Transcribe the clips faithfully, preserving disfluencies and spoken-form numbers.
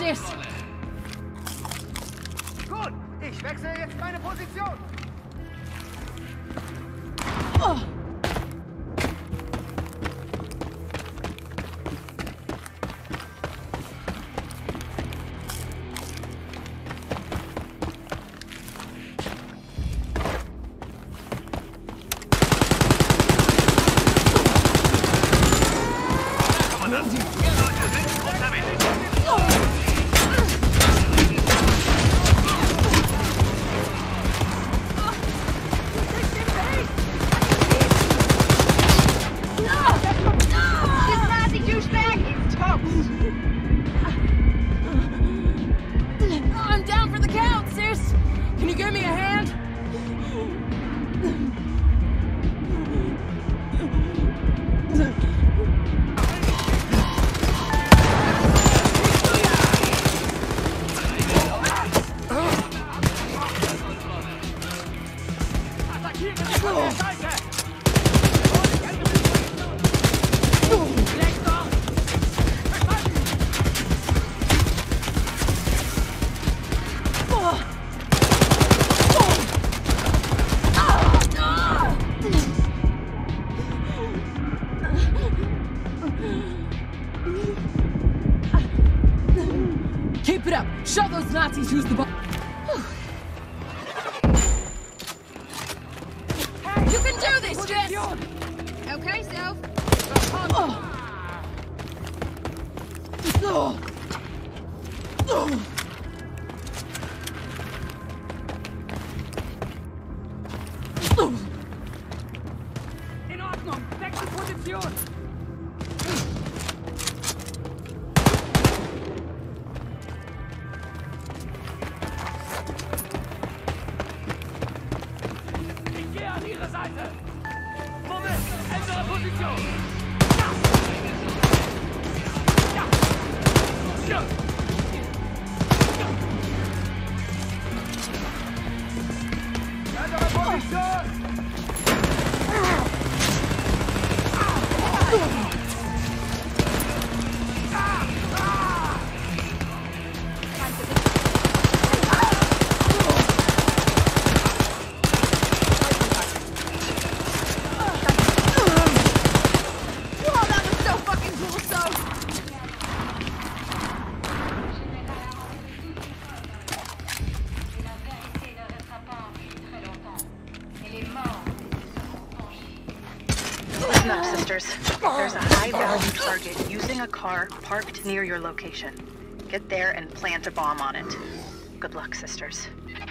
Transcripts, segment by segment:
Sis! Gut, ich wechsle jetzt meine Position. Oh. I'm down for the count, sis! Can you give me a hand? Keep it up! Show those Nazis who's the boss! You can do this, Jess! Okay, Soph. Oh. Oh. Oh. In Ordnung, wechsel Position. Ich gehe an Ihre Seite. Moment, ändere Position. Ja. Ja. Ja. Ändere Position. Listen up, sisters. There's a high-value target using a car parked near your location. Get there and plant a bomb on it. Good luck, sisters.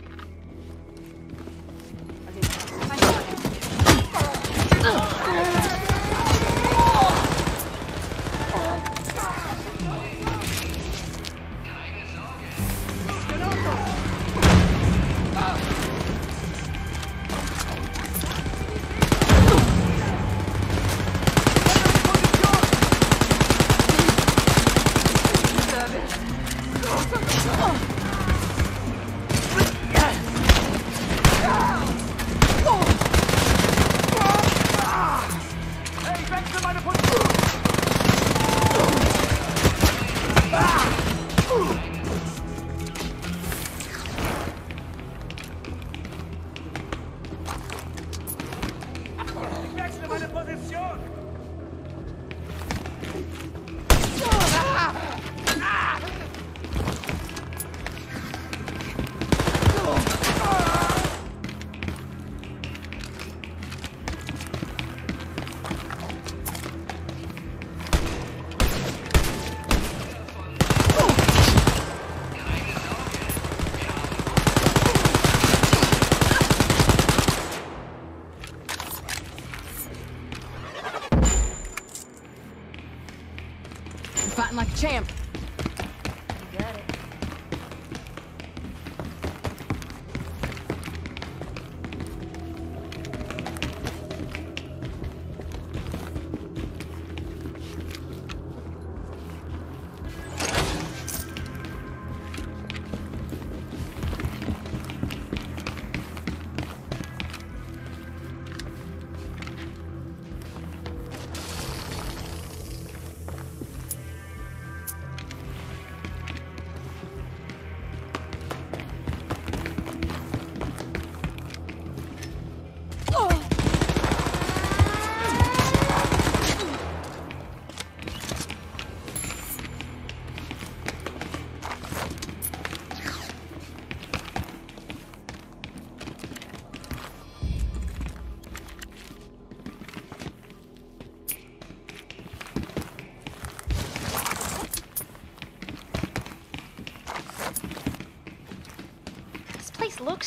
Fighting like a champ. You got it.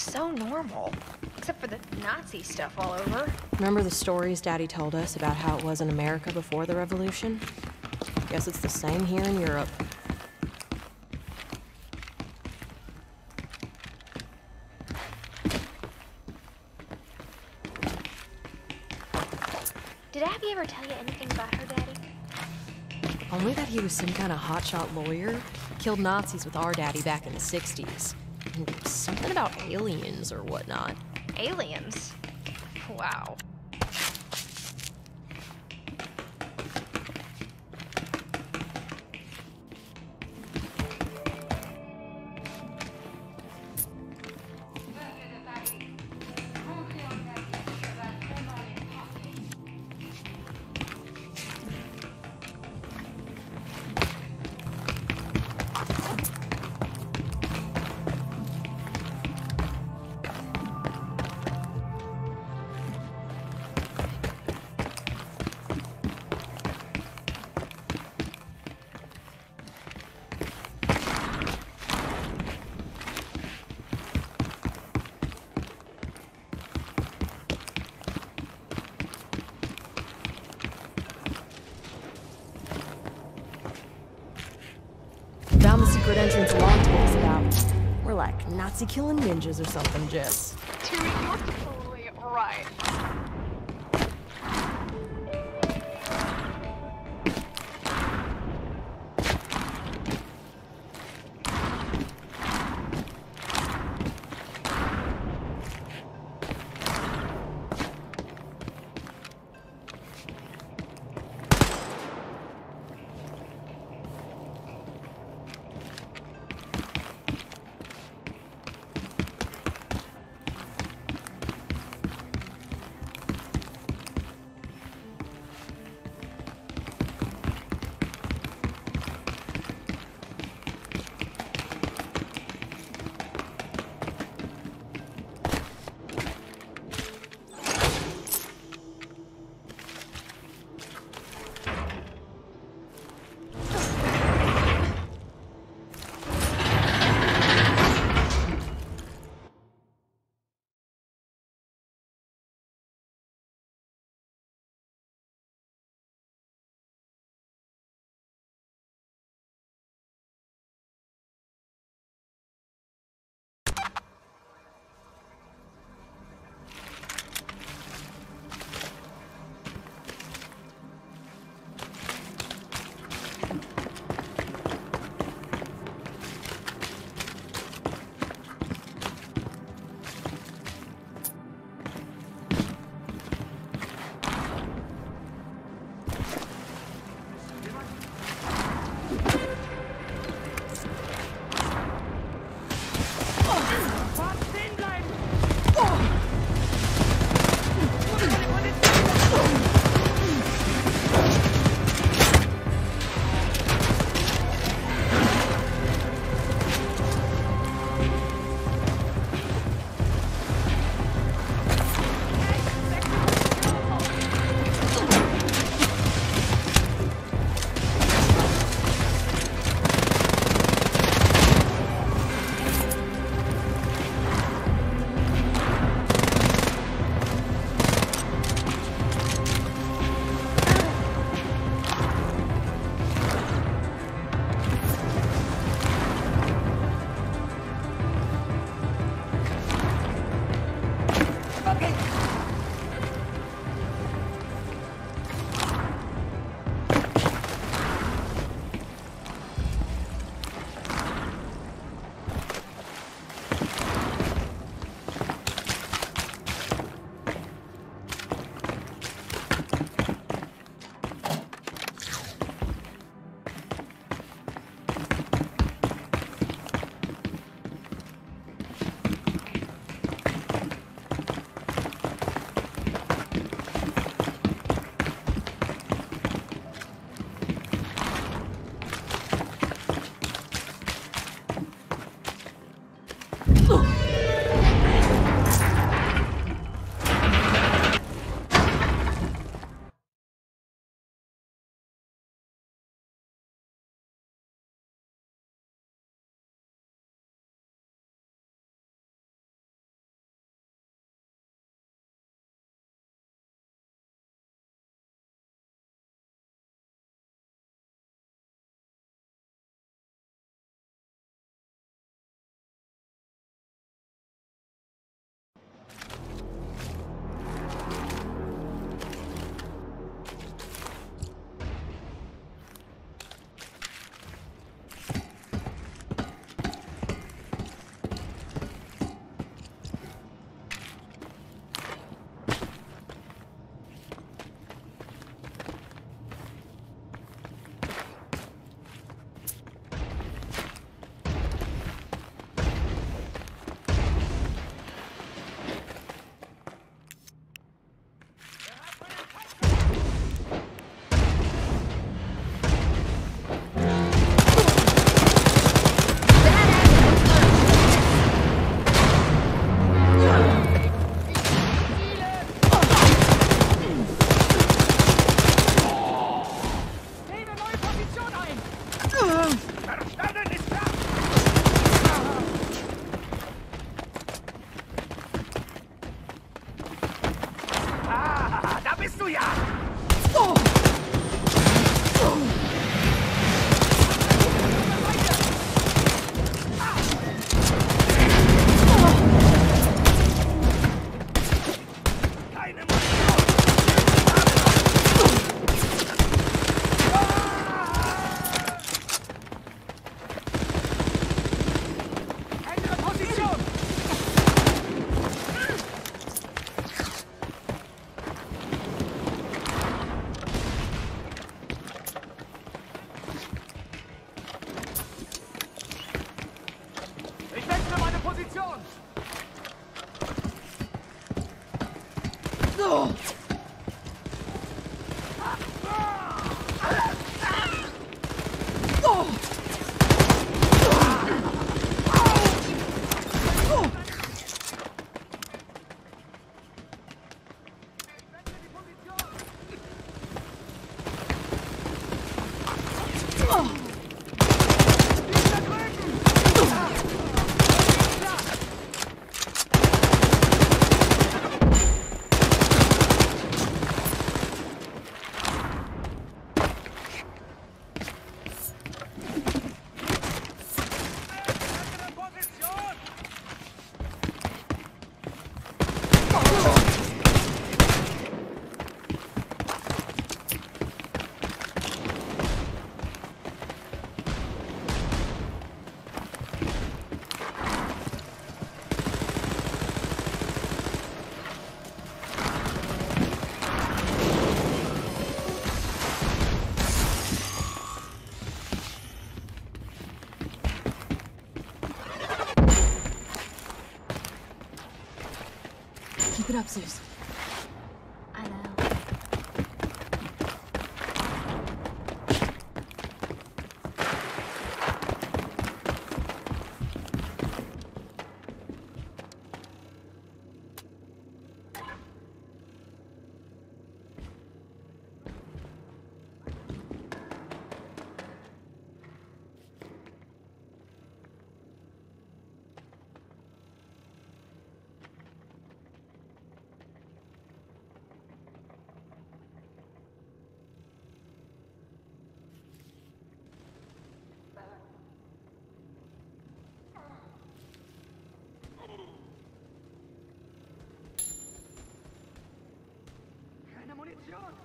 so normal. Except for the Nazi stuff all over. Remember the stories Daddy told us about how it was in America before the revolution? Guess it's the same here in Europe. Did Abby ever tell you anything about her daddy? Only that he was some kind of hotshot lawyer. Killed Nazis with our daddy back in the sixties. And something about aliens or whatnot. Aliens? Wow. Found the secret entrance Lon told us about. We're like Nazi-killing ninjas or something, Jess. Dude, you're totally right. up, Zeus. I know. Keine Munition!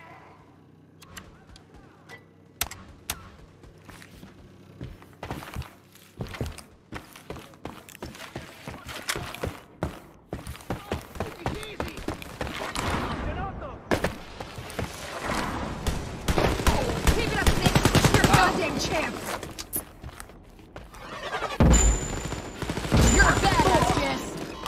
Keep it up, Nick. You're a goddamn champ. You're a badass, Jess.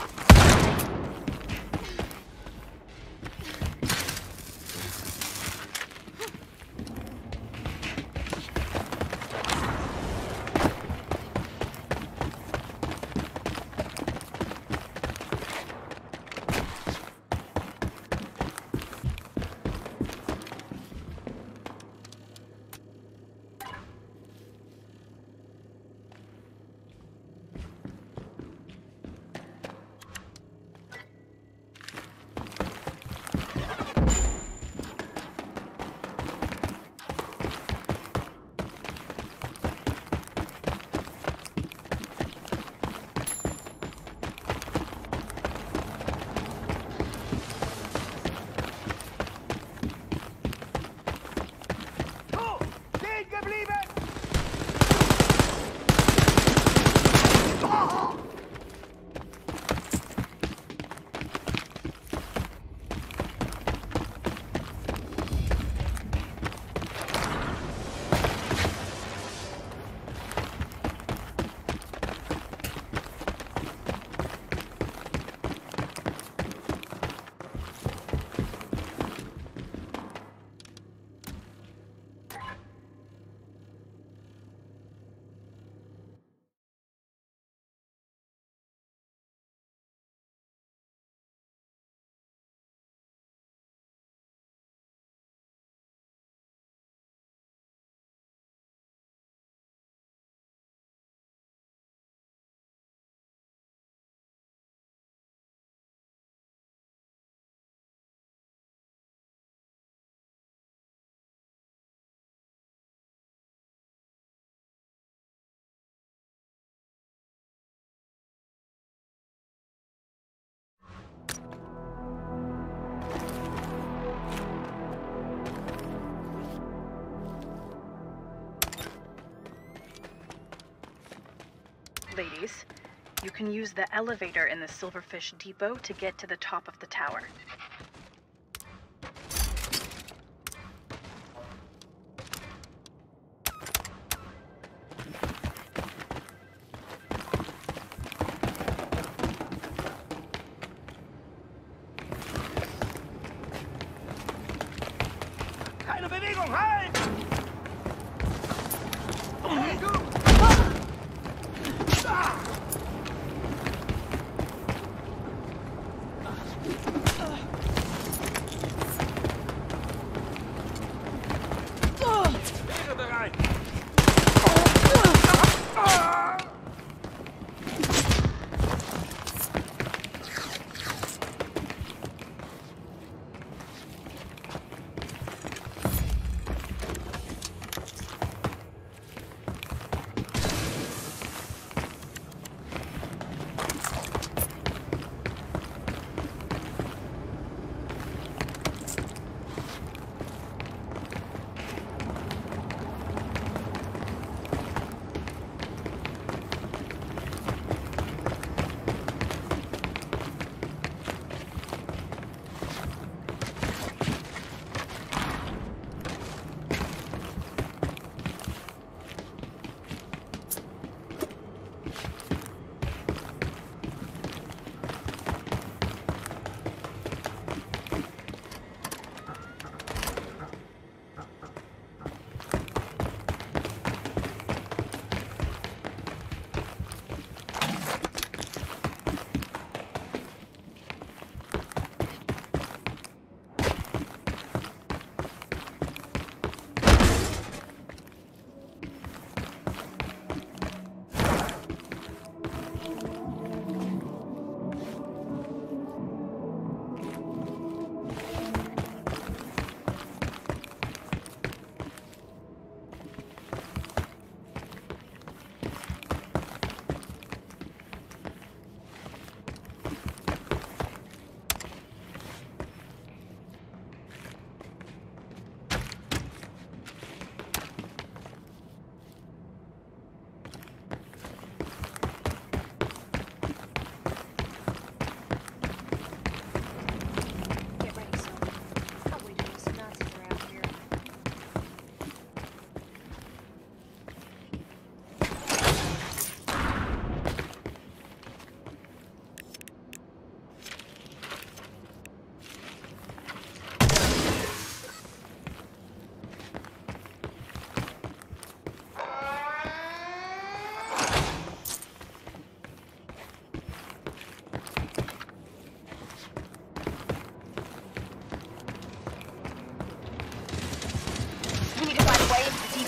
Ladies, you can use the elevator in the Silverfish Depot to get to the top of the tower. Keine Bewegung! Halt! Hey, du! Wäre bereit!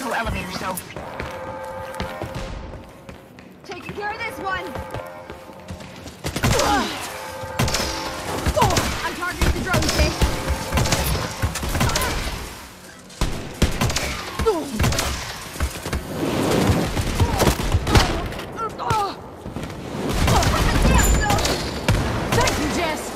depot elevator, so. Taking care of this one. I'm targeting the drone stick. Thank you, Jess.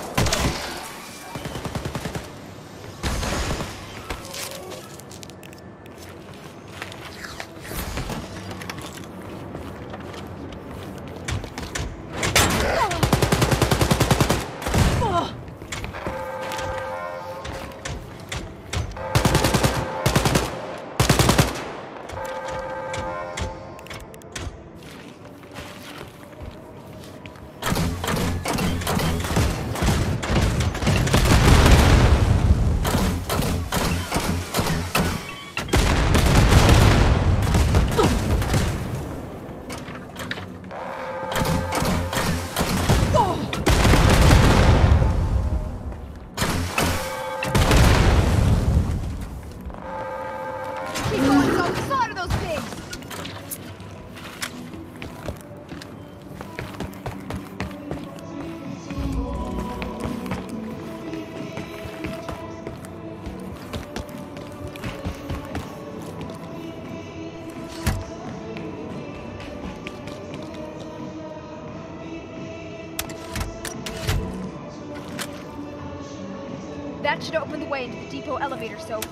That should open the way into the depot elevator, so.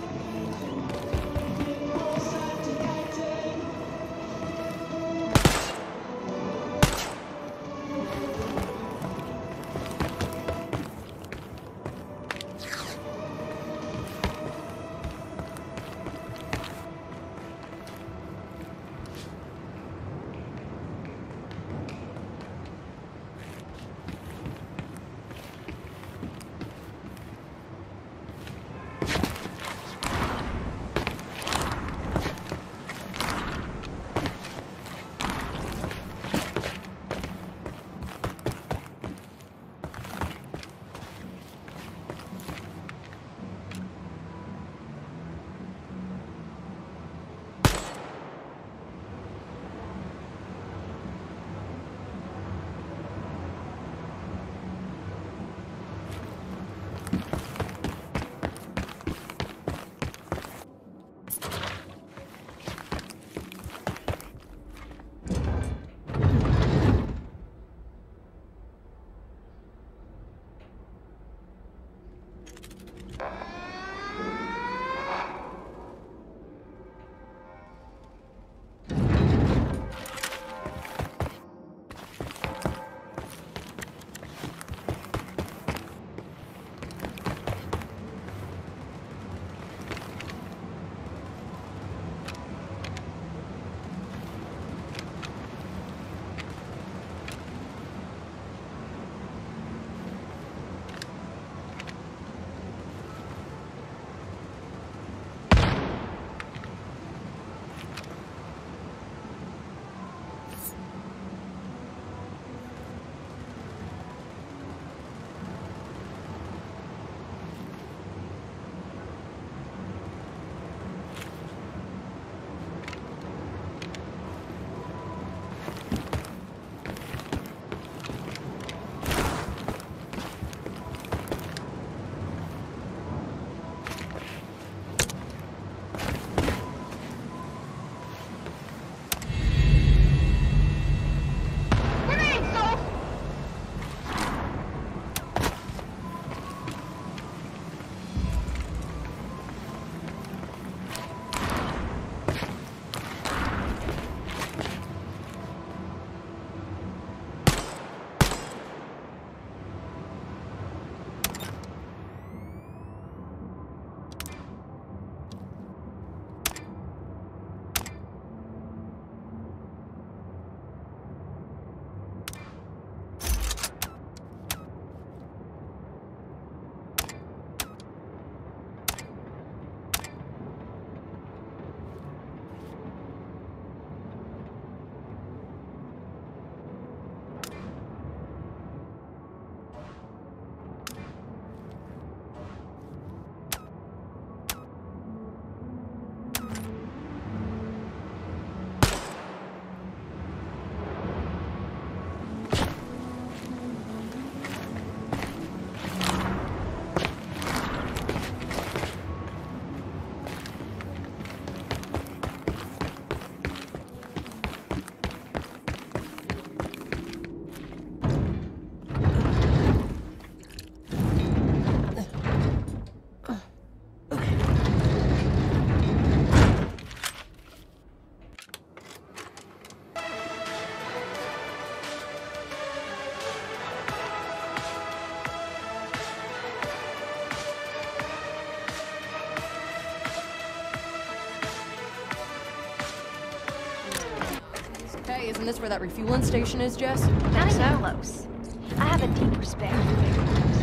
Isn't this where that refueling station is, Jess? Not even close. I have a deep respect for bigger things.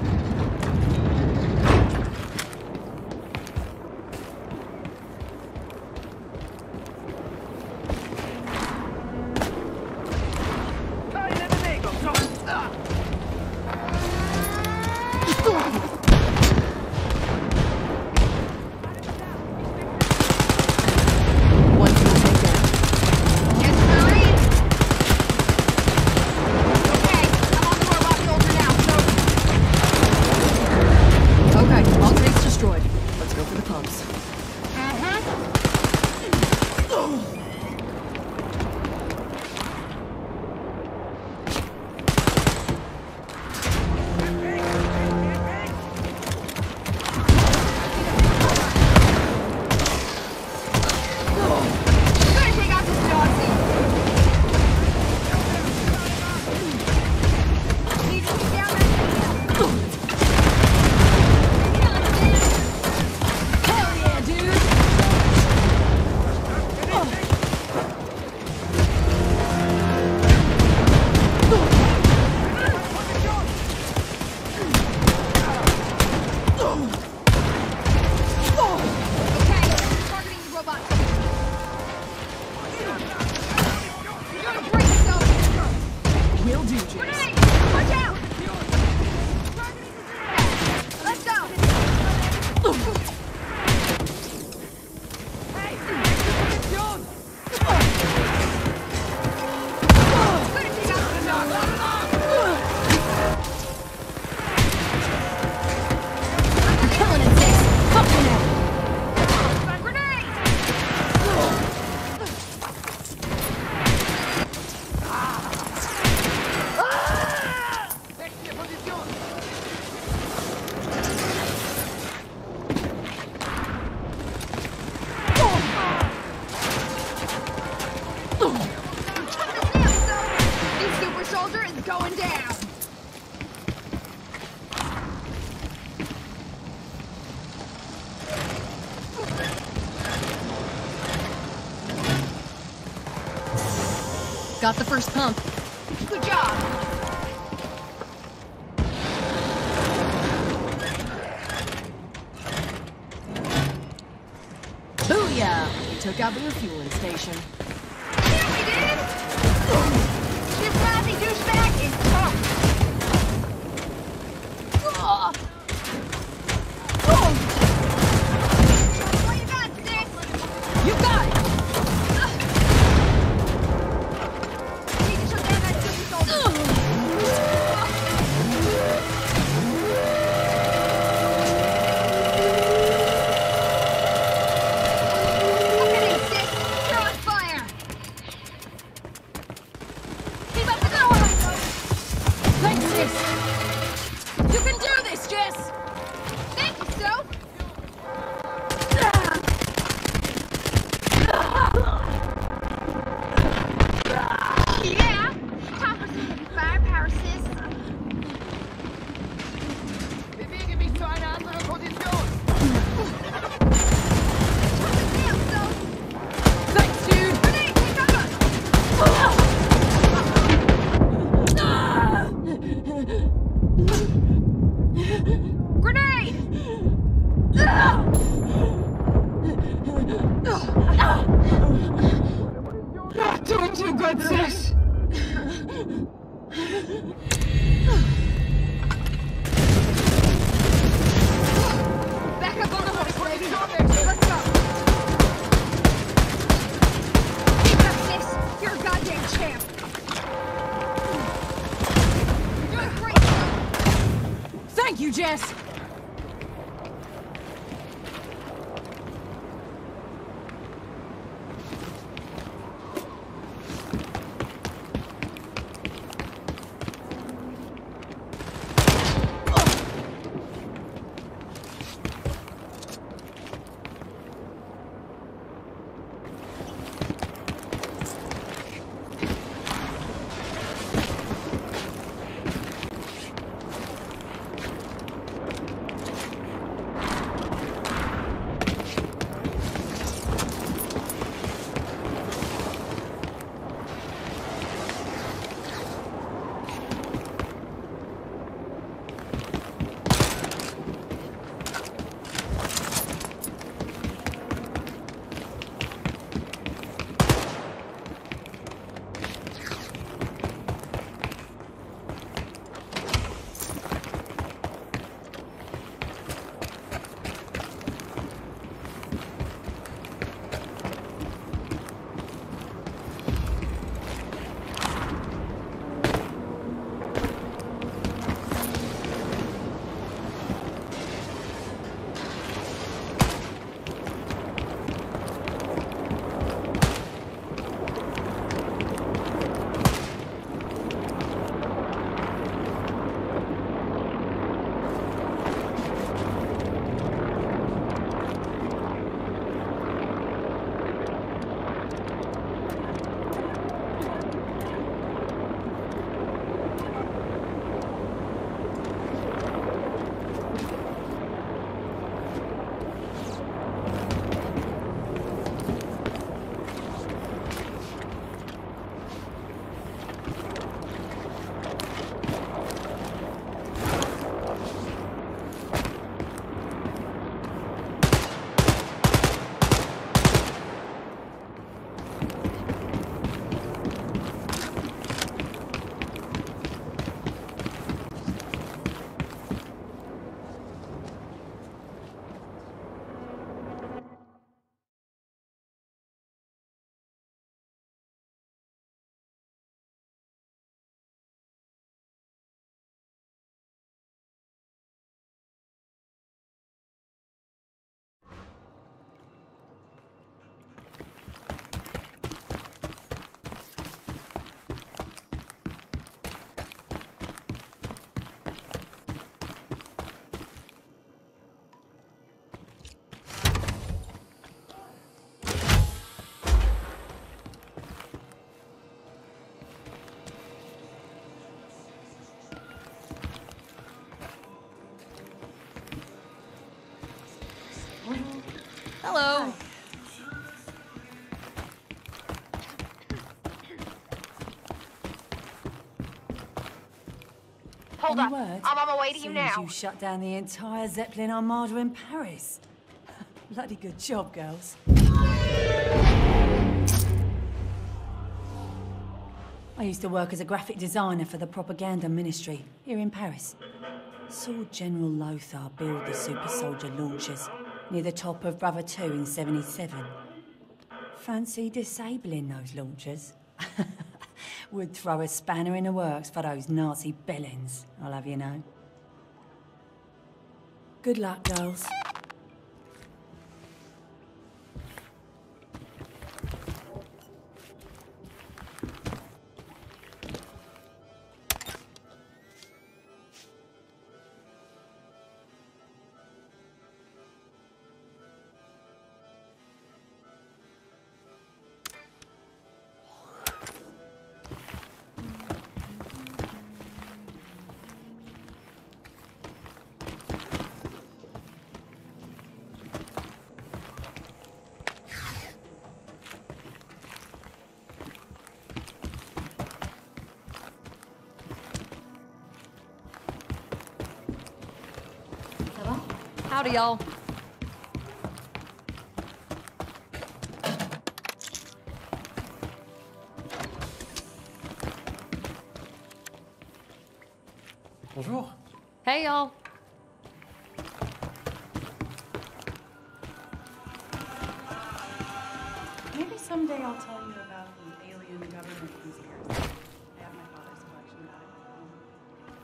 Got the first pump. Good job. Booyah! We took out the refueling station. Yeah, we did! This Nazi douchebag is tough. What you got, Sis? You got it! Need to shut down that super soldier. Thank you, Jess! Hello. Hold Any up. word? I'm on my way to you Seems now. you shut down the entire Zeppelin Armada in Paris. Bloody good job, girls. I used to work as a graphic designer for the propaganda ministry here in Paris. Saw General Lothar build the super soldier launchers near the top of Brother two in seventy-seven. Fancy disabling those launchers? Would throw a spanner in the works for those Nazi bellends, I'll have you know. Good luck, girls. Howdy, y'all. Bonjour. Hey, y'all. Maybe someday I'll tell you about the alien government conspiracy. I have my father's collection about it.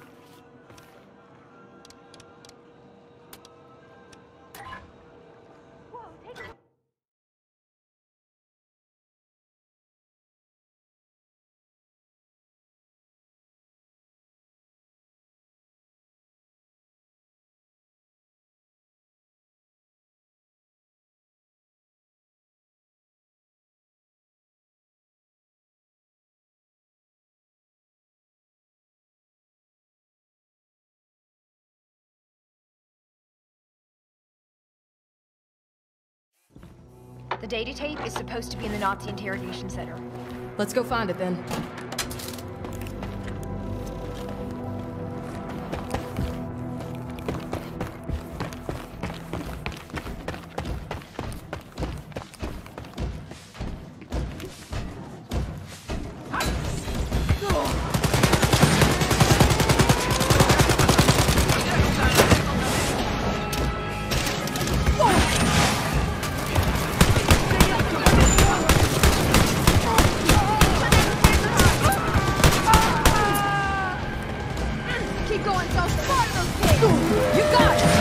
The data tape is supposed to be in the Nazi interrogation center. Let's go find it then. Keep going, so smart those kids! You got it!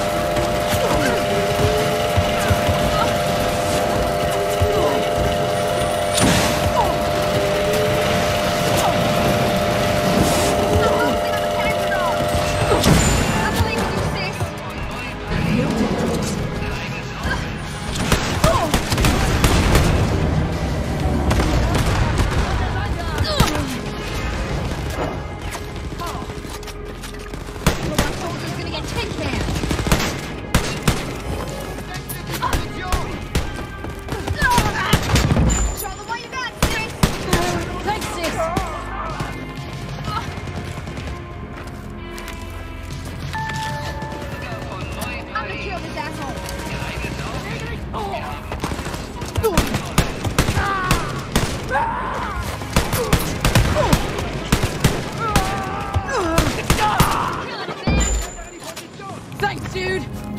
Thanks, dude!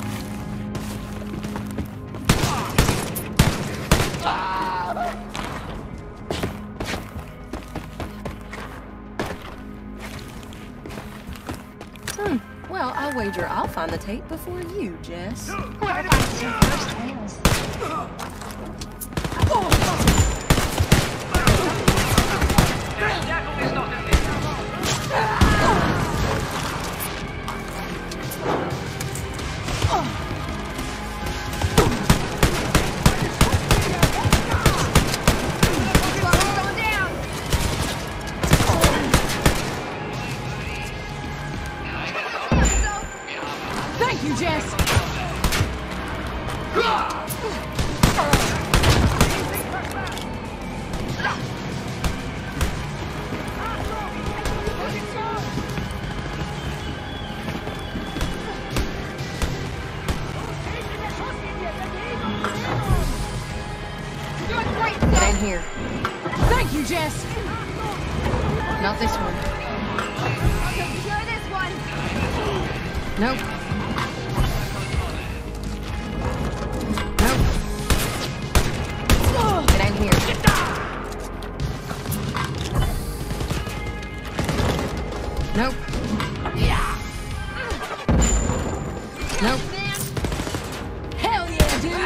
Hmm. Well, I'll wager I'll find the tape before you, Jess. Whoever finds it first wins. Thank you, Jess! great Get stuff! in here. Thank you, Jess! Not this one. Secure this one! Nope. Nope. Get in here. Nope. Nope. Hell yeah, dude!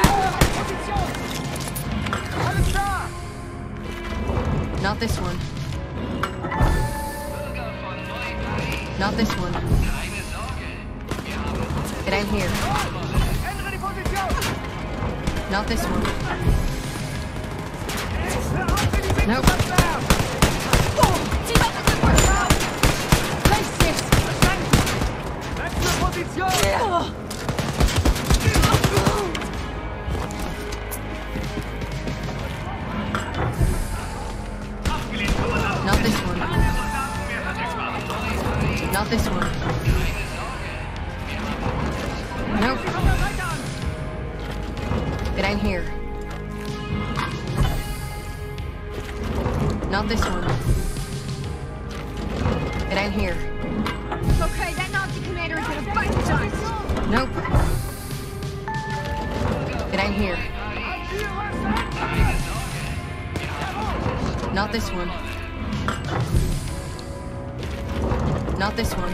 Not this one. Not this one. Get in here. Not this one. Nope. Team up with the work! Nice, sis! Ugh. Not this one. Not this one. Nope. Get in here. Not this one. Get in here. Okay, that Nazi commander is gonna bite the dust! Nope. Get in here. Not this one. Not this one.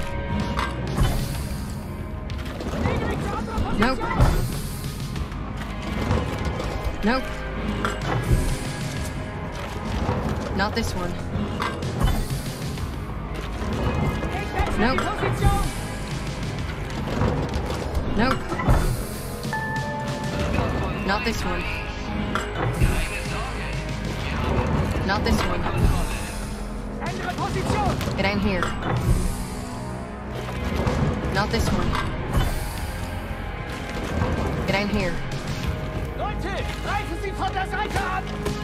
Nope. Nope. Not this one. Nope. Nope. Not this one. Not this one. Get in here. Not this one. Get in here. Leute, greifen Sie von der Seite an!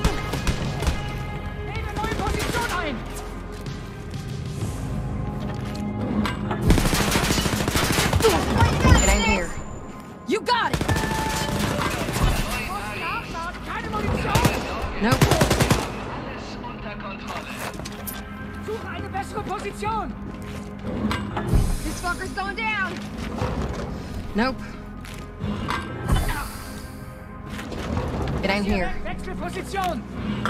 Nehme neue Position ein! Get in here. You got it! Keine Munition! Nope. Suche eine bessere Position! This fucker's going down! Nope. Get in here. Wechsel Position!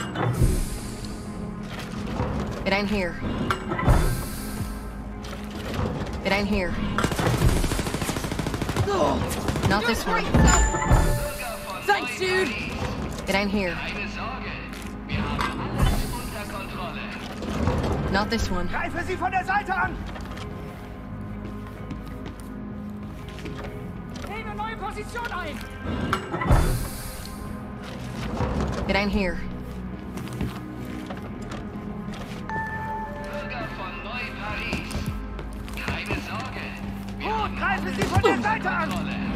Get in here. Get in here. Not this one. Thanks, dude! Get in here. Not this one. Greife sie von der Seite an! Nehme neue Position ein! Get in here. Gut, greife sie von der Seite an!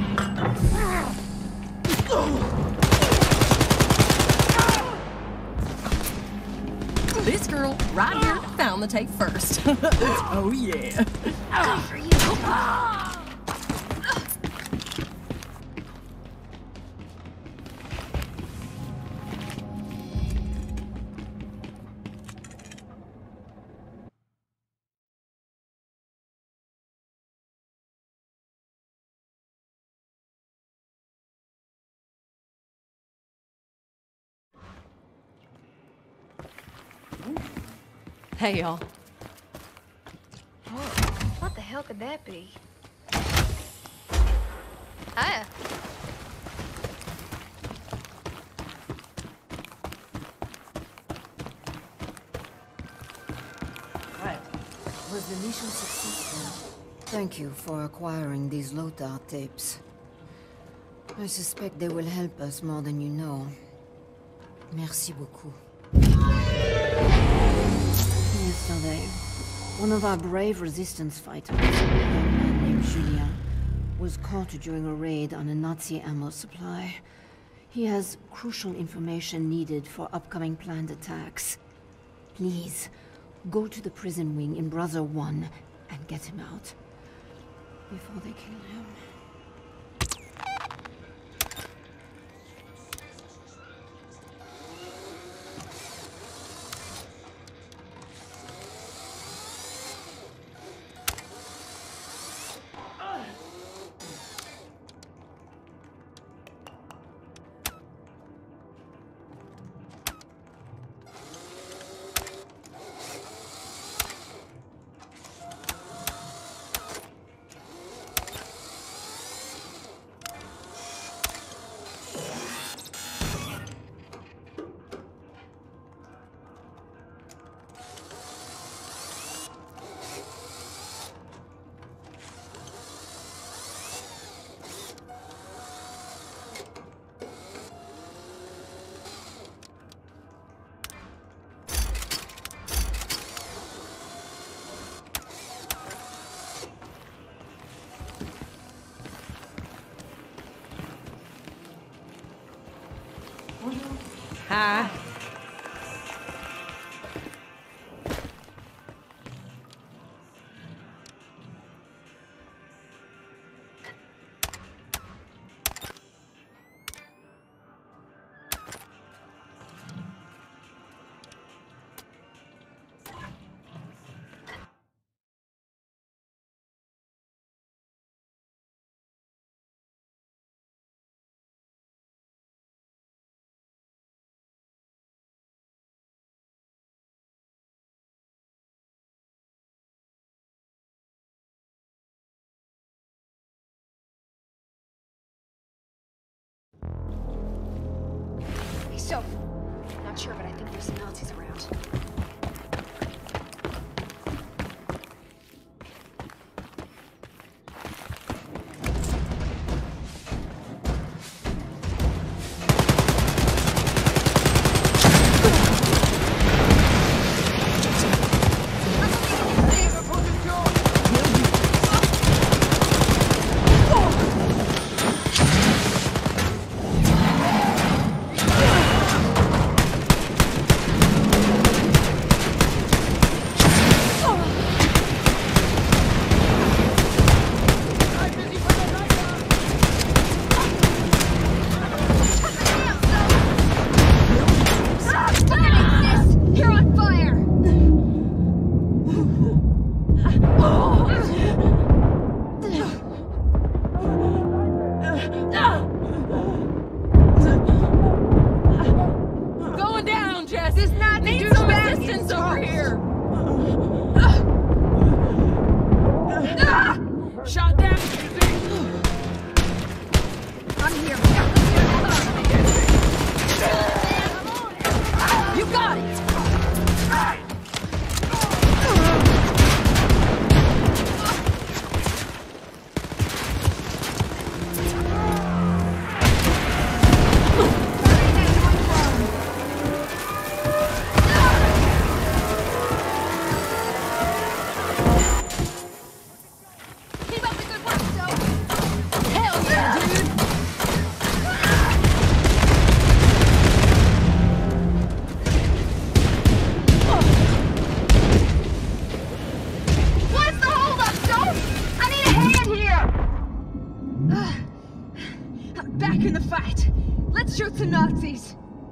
This girl right here found the tape first. Oh yeah. Good for you! Hey, y'all. What the hell could that be? Hiya. Was the mission successful? Thank you for acquiring these Lothar tapes. I suspect they will help us more than you know. Merci beaucoup. Yesterday, one of our brave resistance fighters, a young man named Julien, was caught during a raid on a Nazi ammo supply. He has crucial information needed for upcoming planned attacks. Please, go to the prison wing in Brother One and get him out before they kill him. Hi. Hey, so, not sure, but I think there's some Nazis around. Let's shoot some Nazis!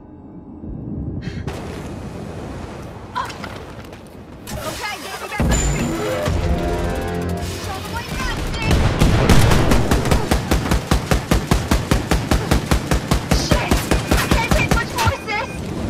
Okay, get me back on the feet! Show them what you got, Snake! Shit! I can't take much more, sis!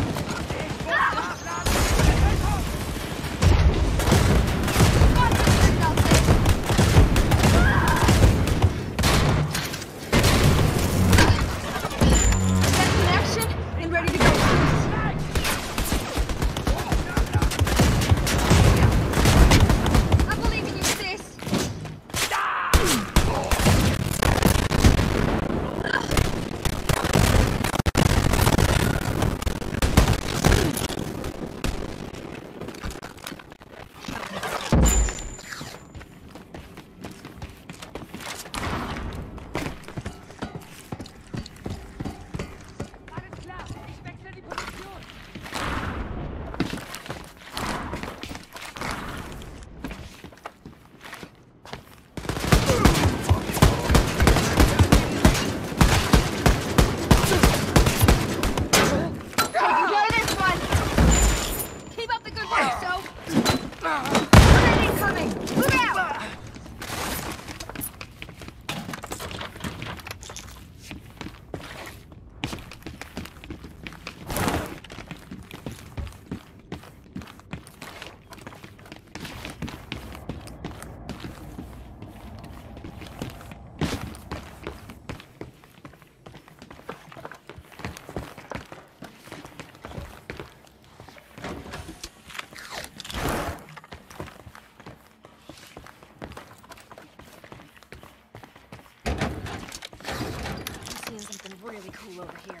Really cool over here.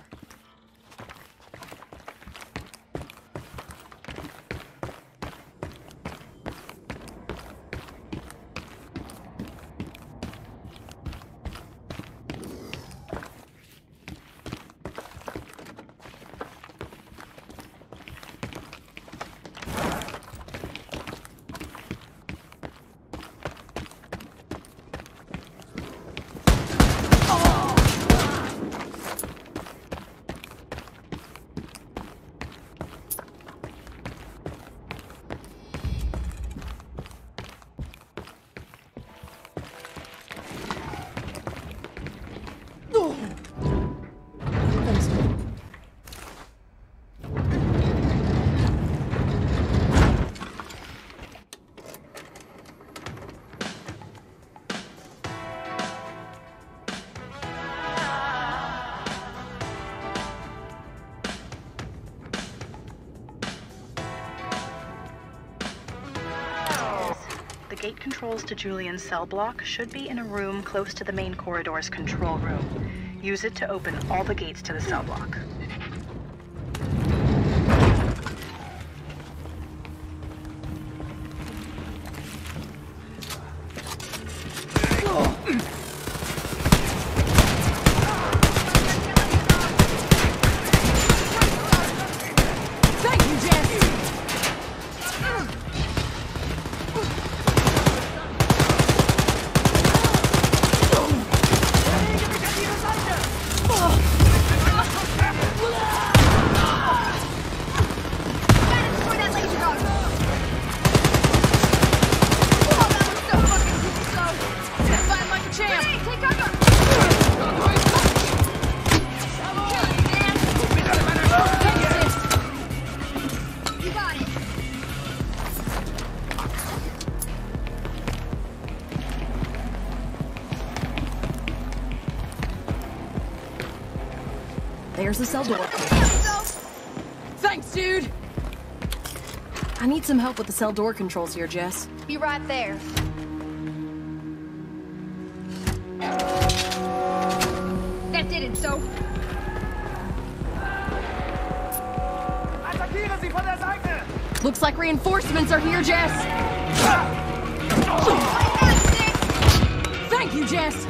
gate controls to Julian's cell block should be in a room close to the main corridor's control room. Use it to open all the gates to the cell block. There's the cell door. Thanks, dude! I need some help with the cell door controls here, Jess. Be right there. That did it, so. Attackieren Sie von der Seite! Looks like reinforcements are here, Jess. Thank you, Jess.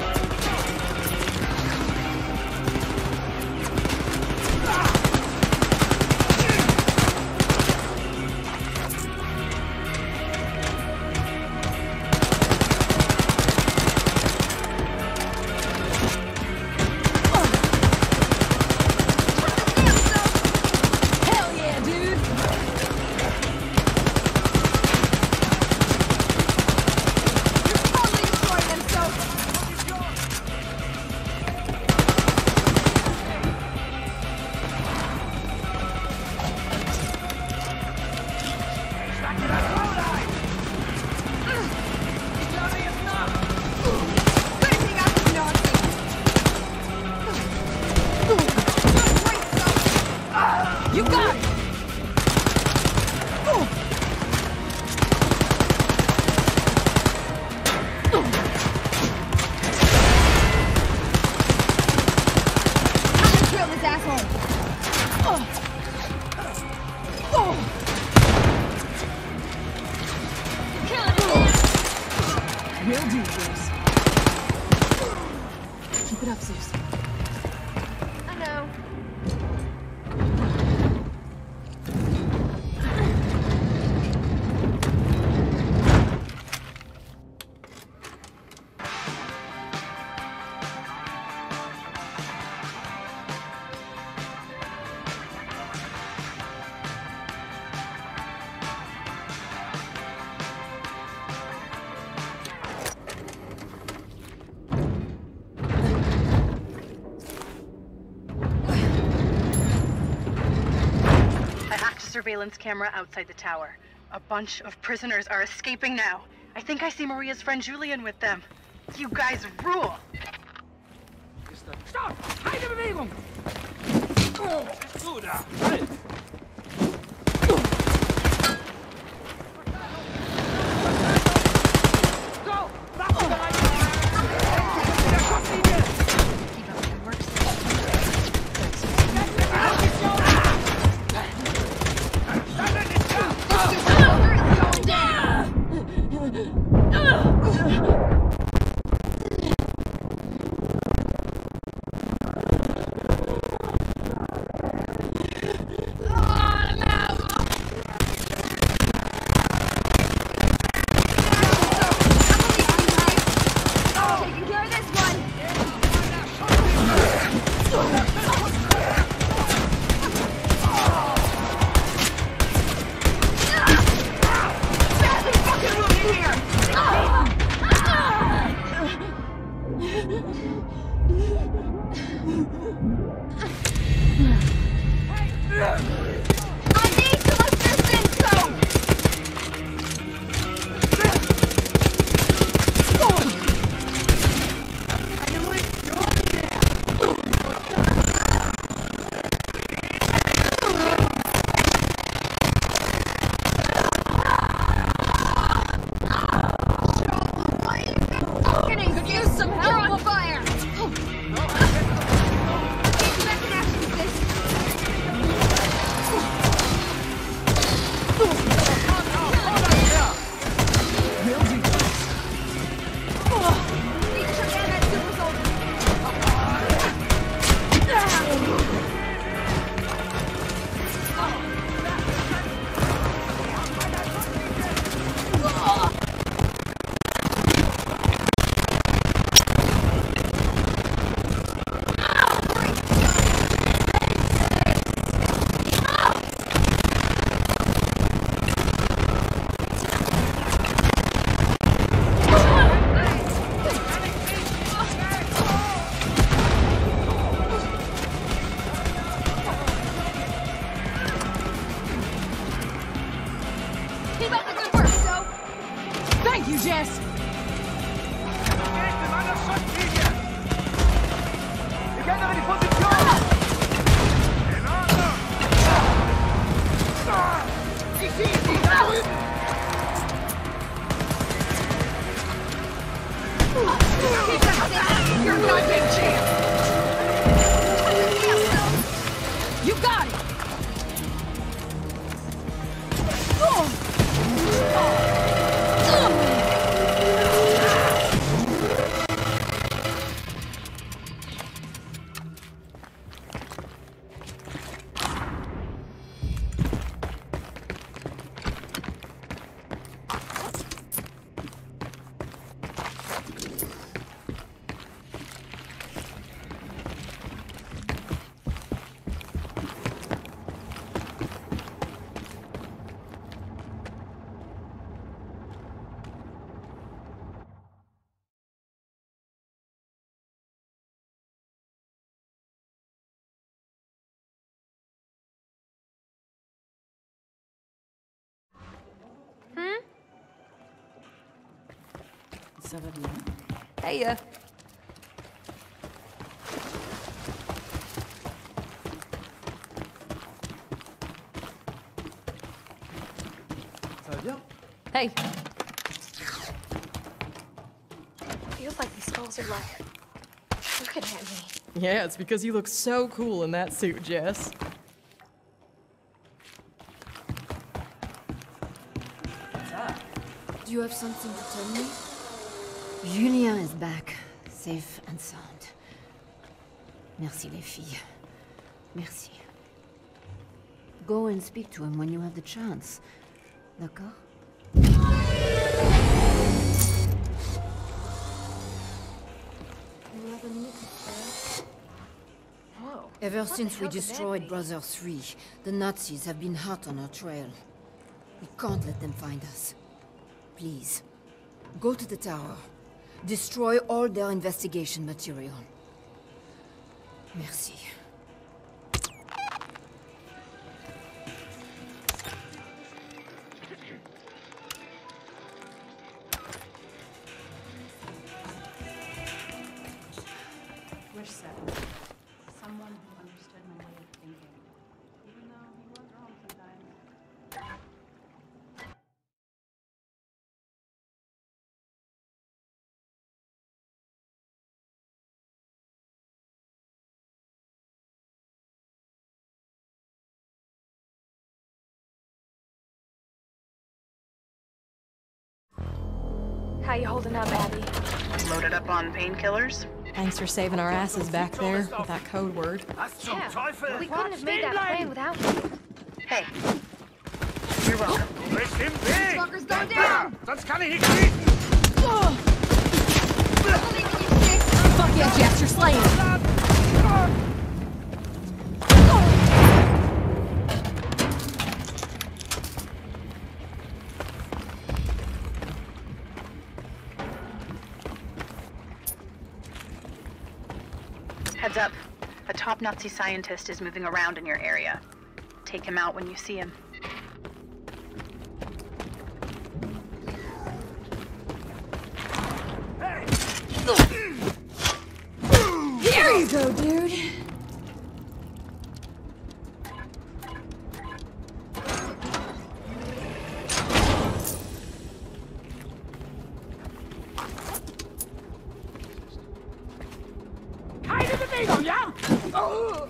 Surveillance camera outside the tower. A bunch of prisoners are escaping now. I think I see Maria's friend Julian with them. You guys rule! Stopp! Keine Bewegung! Du da! Halt! Go! Waffenbereit! Der Schusslinie! You got it! Ça va bien. Hey, uh. Ça va bien? Hey. Feels like these skulls are like looking at me. Yeah, it's because you look so cool in that suit, Jess. Do you have something to tell me? Julia is back, safe and sound. Merci les filles. Merci. Go and speak to him when you have the chance. D'accord? Whoa. Ever What the since we hell could that destroyed be? Brother three, the Nazis have been hot on our trail. We can't let them find us. Please, go to the tower. Destroy all their investigation material. Merci. Wish set. Someone who understood my way of thinking. Even though he was wrong sometimes. How you holding up, Abby? Loaded up on painkillers? Thanks for saving our asses back there with that code word. Yeah, we couldn't have made that plane without you. Hey. You're welcome. Fuckers go down! Sonst kann ich nicht schießen! Fuck yeah, Jess, you're slaying it. Heads up. A top Nazi scientist is moving around in your area. Take him out when you see him. Here you go, dude. Keine Bewegung, ja? Oh.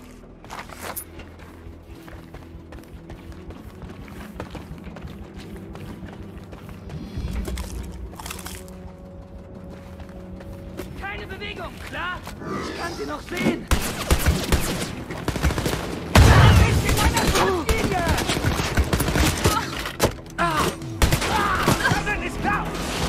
Keine Bewegung, klar? Ich kann sie noch sehen. Das ist in meiner Schusslinie! Ah! Ah! Omen ist down!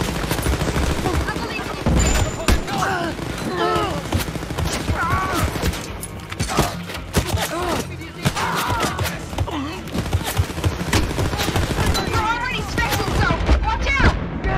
You're already special, so watch out!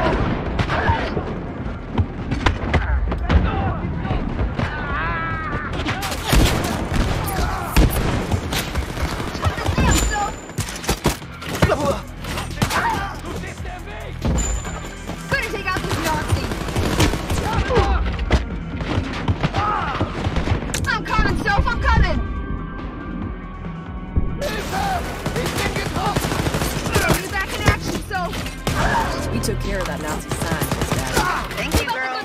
Couldn't take out this Nazi. I'm coming, Soph, I'm coming! You're back in action, Soph. We took care of that Nazi scientist, guys. Thank you, girl.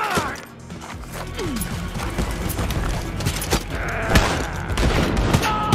Soph.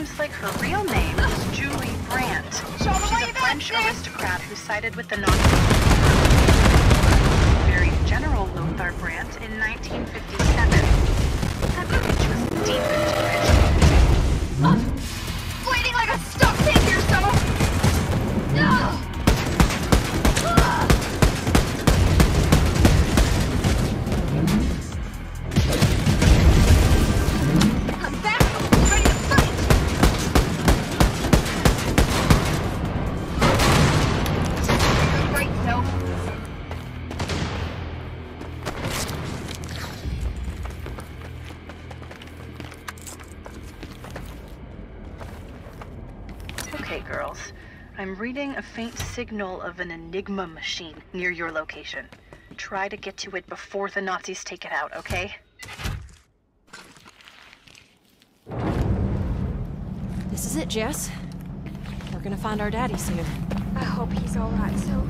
Seems like her real name is Julie Brandt. She's a French aristocrat who sided with the Nazis. Married General Lothar Brandt in nineteen fifty-seven. That bitch was deep into it. Uh, bleeding like a stuck pig here, so. No! I'm back, ready to fight! Great, no. Okay, girls. I'm reading a faint signal of an Enigma machine near your location. Try to get to it before the Nazis take it out, okay? This is it, Jess. We're gonna find our daddy soon. I hope he's alright, so.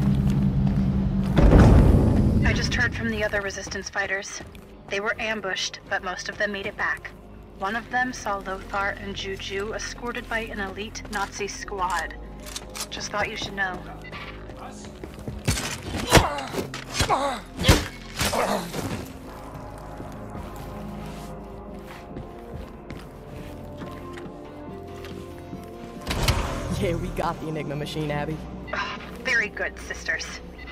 I just heard from the other resistance fighters. They were ambushed, but most of them made it back. One of them saw Lothar and Juju escorted by an elite Nazi squad. Just thought you should know. Yeah, we got the Enigma machine, Abby. Oh, very good, sisters.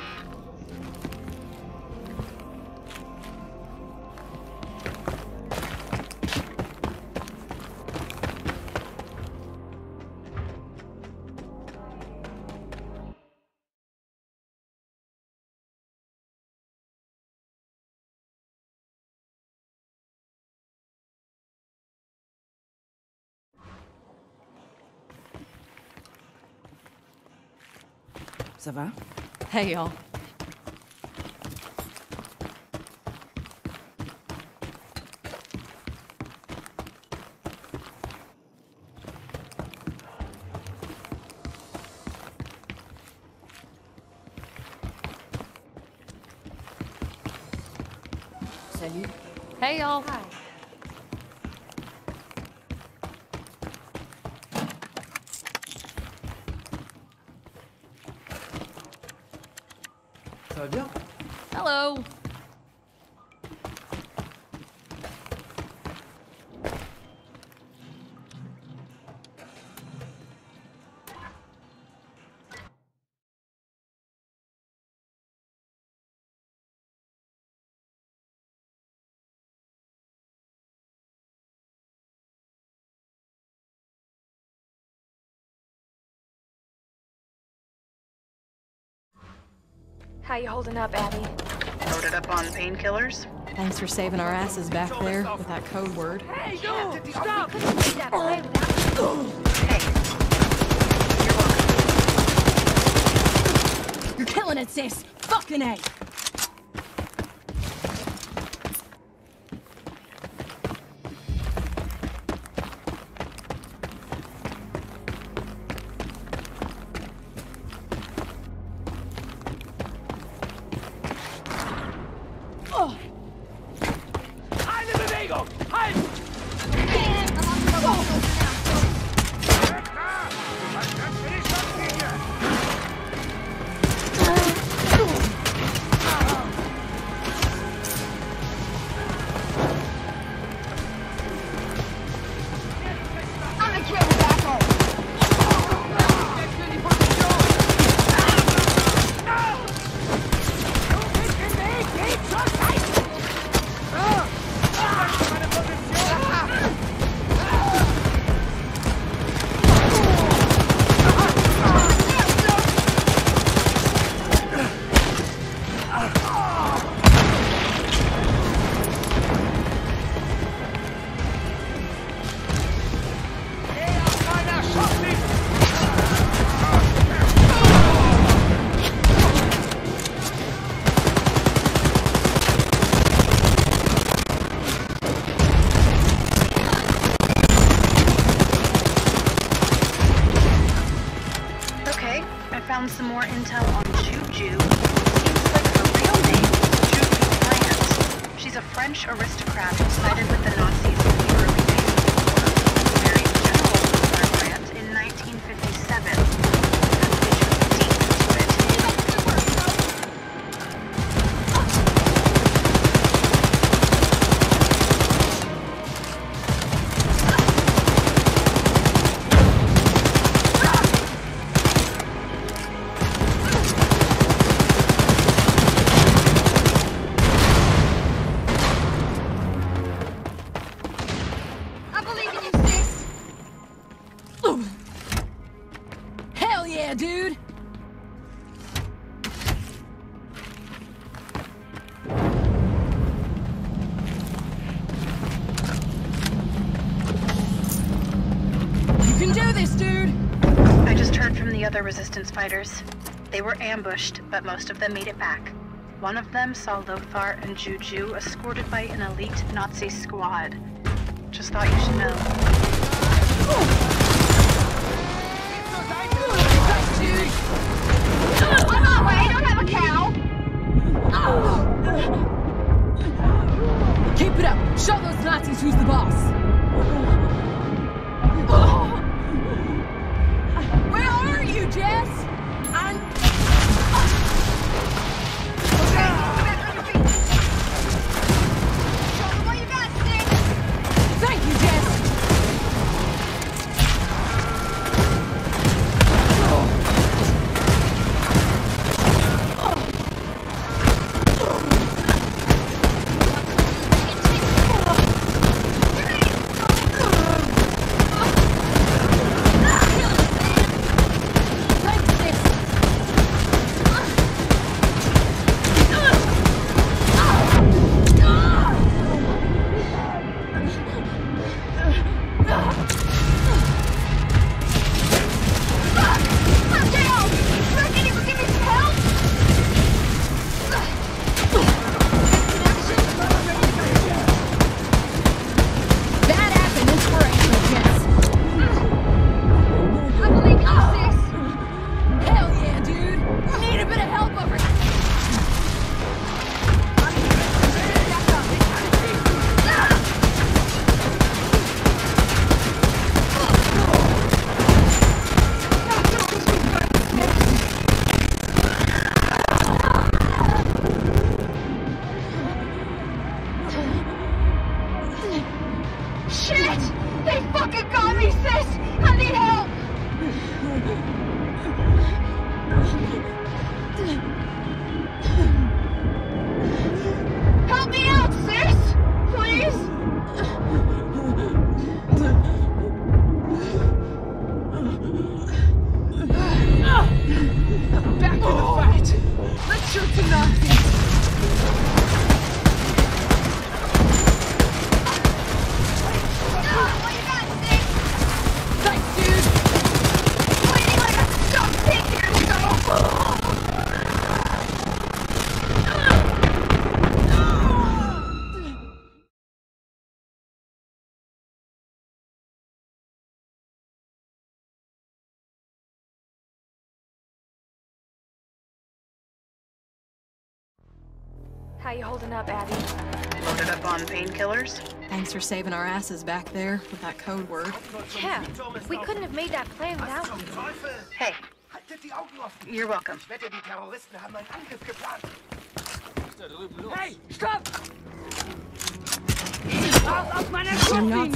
Ça va? Hey, y'all. Salut. Hey, y'all. Hi. Ça va bien? Hello. How you holding up, Abby? Loaded up on painkillers? Thanks for saving our asses back there with that code word. Hey, dude! Stop! Couldn't make that play without. Hey. You're welcome. You're killing it, sis. Fucking A. Eine Bewegung! Halt! I'm gonna kill you back home. Okay, I found some more intel on Juju. Seems like her real name is Julie Brandt. She's a French aristocrat who sided with the Nazis in the early days of the war. Married General the other resistance fighters. They were ambushed, but most of them made it back. One of them saw Lothar and Juju escorted by an elite Nazi squad. Just thought you should know. I'm on way, I don't have a cow! Keep it up! Show those Nazis who's the boss! Where are you, Jess? I'm... What you got, Stick? Thank you, Jess! How you holding up, Abby? Loaded up on painkillers? Thanks for saving our asses back there with that code word. Yeah, we couldn't have made that plan without you. Hey, you're welcome. Hey, stopp! Pass auf meine Kuchen!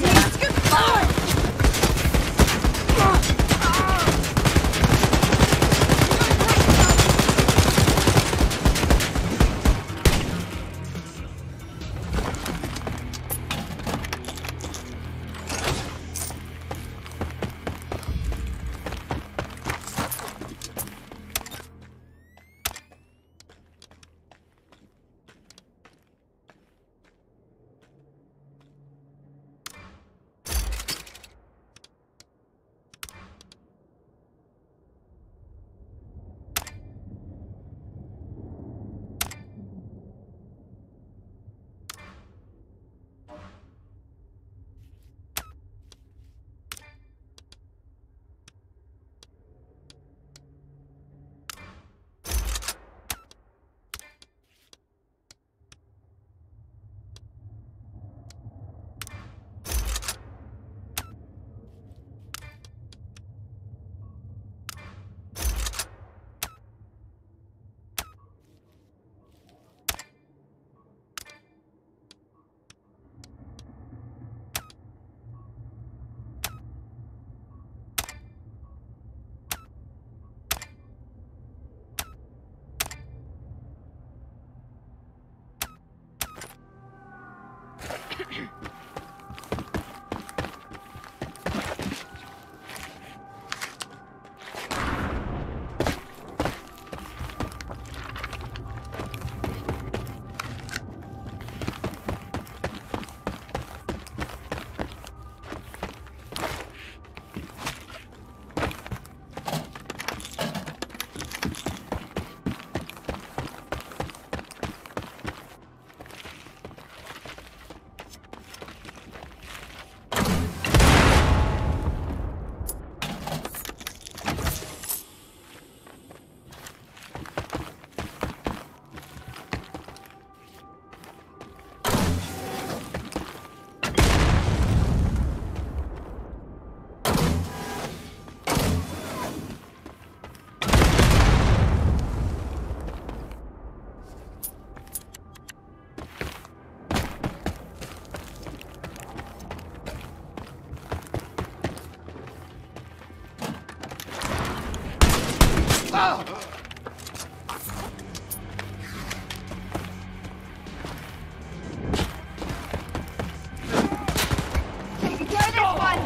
Taking care of this one!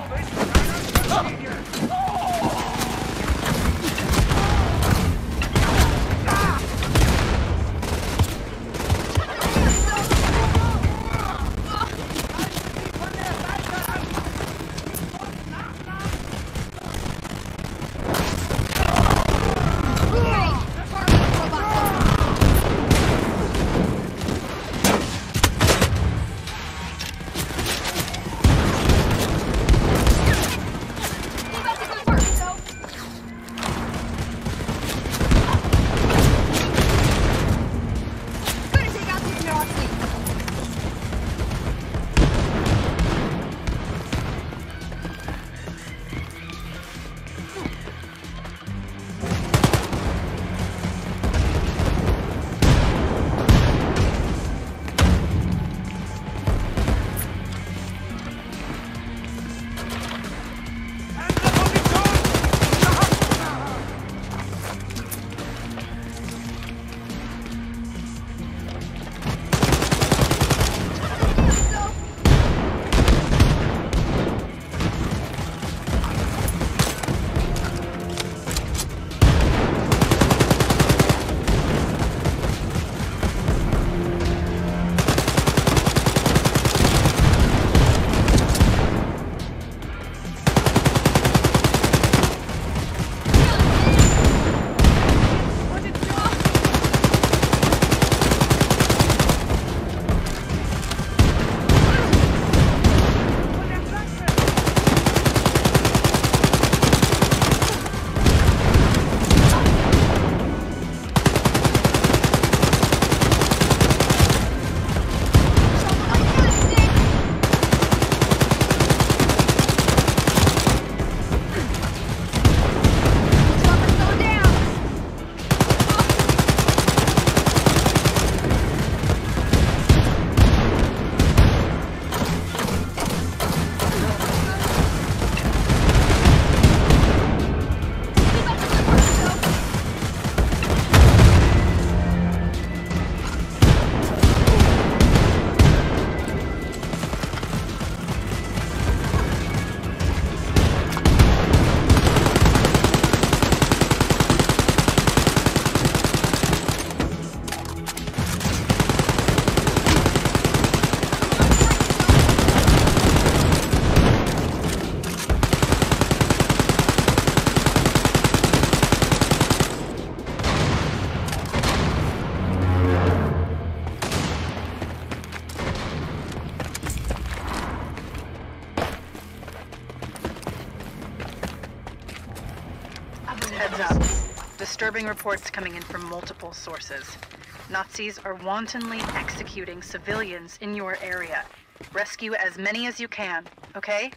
Heads up. Disturbing reports coming in from multiple sources. Nazis are wantonly executing civilians in your area. Rescue as many as you can, okay?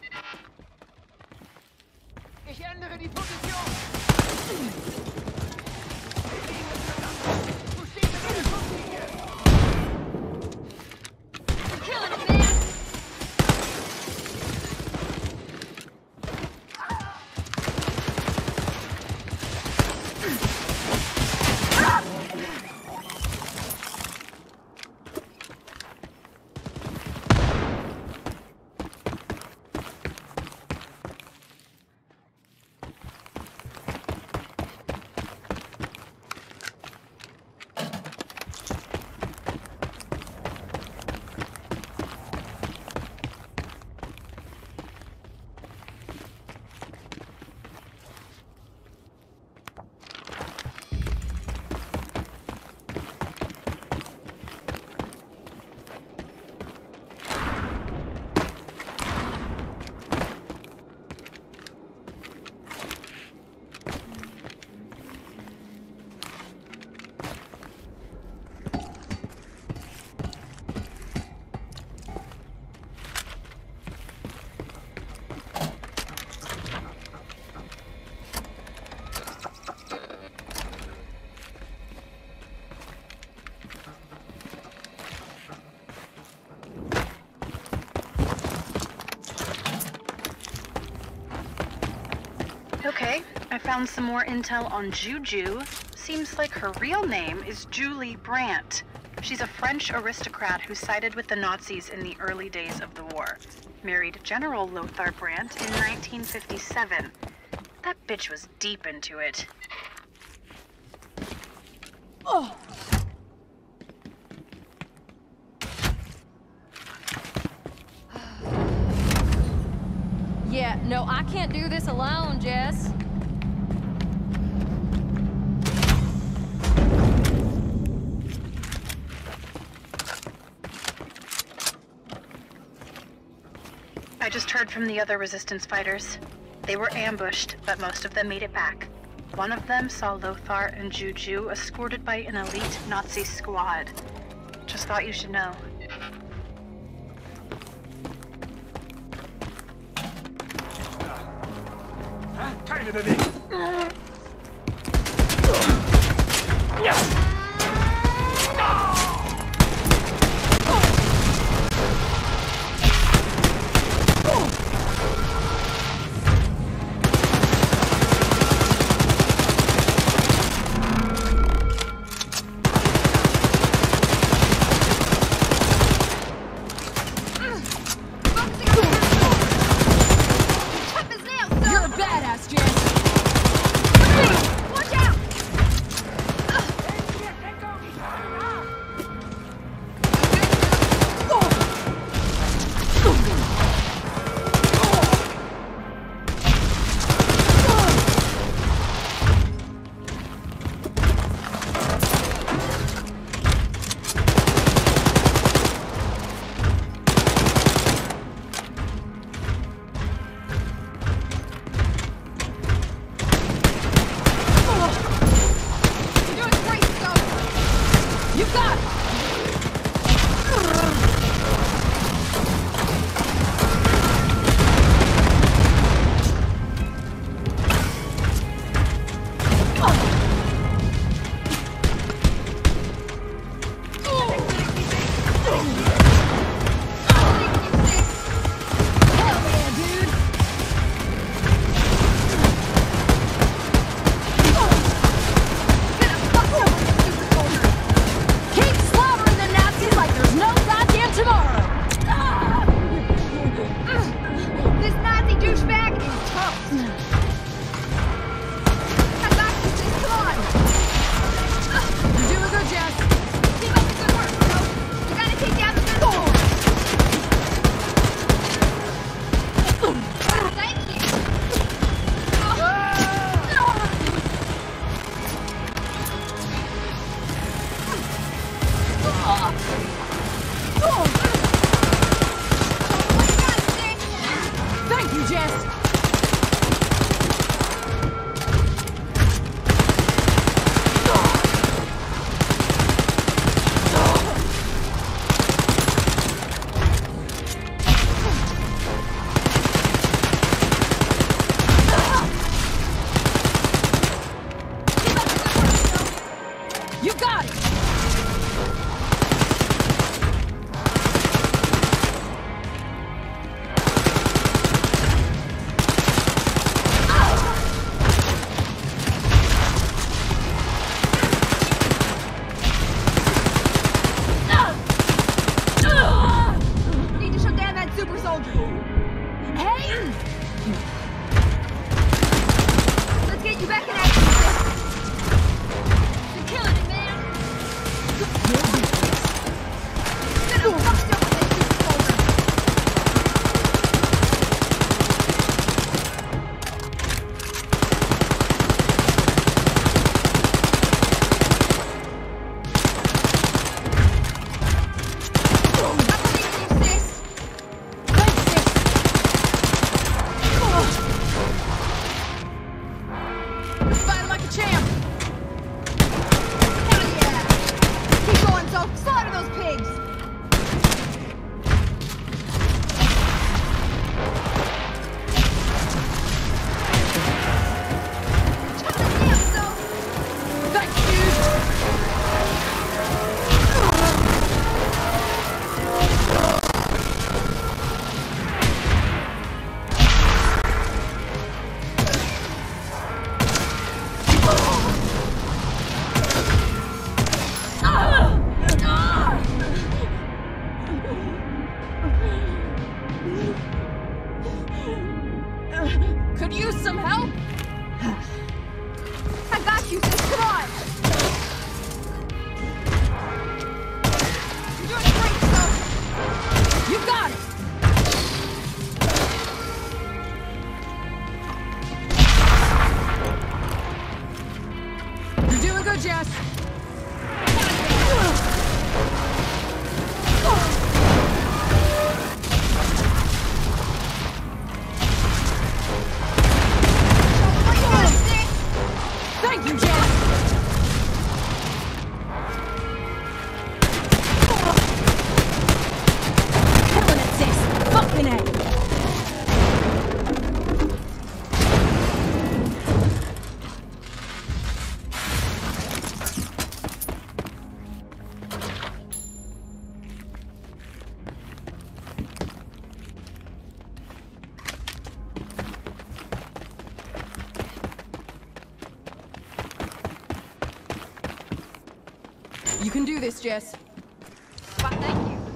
Ich ändere die Position! Wo steht denn meine Schusslinie? We're killing it, man! Okay, I found some more intel on Juju. Seems like her real name is Julie Brandt. She's a French aristocrat who sided with the Nazis in the early days of the war. Married General Lothar Brandt in nineteen fifty-seven. That bitch was deep into it. Oh! Yeah, no, I can't do this alone, Jess. I just heard from the other resistance fighters. They were ambushed, but most of them made it back. One of them saw Lothar and Juju escorted by an elite Nazi squad. Just thought you should know. Keine Bewegung! You're a badass, Jess! some help? I got you, sis. Come on. You're doing great, so. You got it! You're doing good, Jess. Thank you, Jess. Killing it, sis. Fucking A. You can do this, Jess. Why, thank you.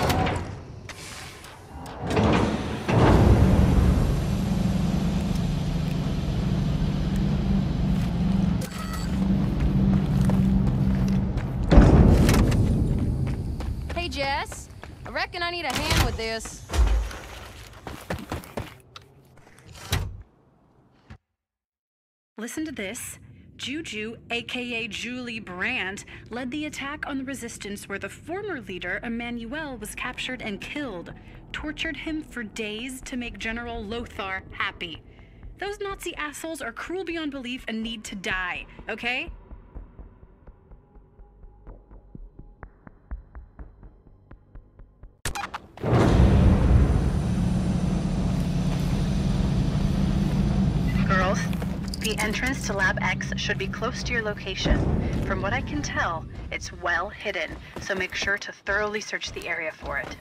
Hey, Jess. I reckon I need a hand with this. Listen to this. Juju, aka Julie Brandt, led the attack on the resistance where the former leader, Emmanuel, was captured and killed. Tortured him for days to make General Lothar happy. Those Nazi assholes are cruel beyond belief and need to die, okay? Girls, the entrance to Lab X should be close to your location. From what I can tell, it's well hidden, so make sure to thoroughly search the area for it.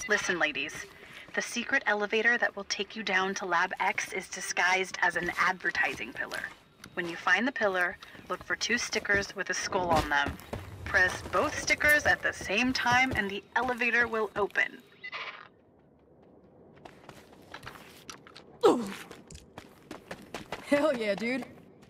Listen, ladies. The secret elevator that will take you down to Lab X is disguised as an advertising pillar. When you find the pillar, look for two stickers with a skull on them. Press both stickers at the same time and the elevator will open. Ooh. Hell yeah, dude.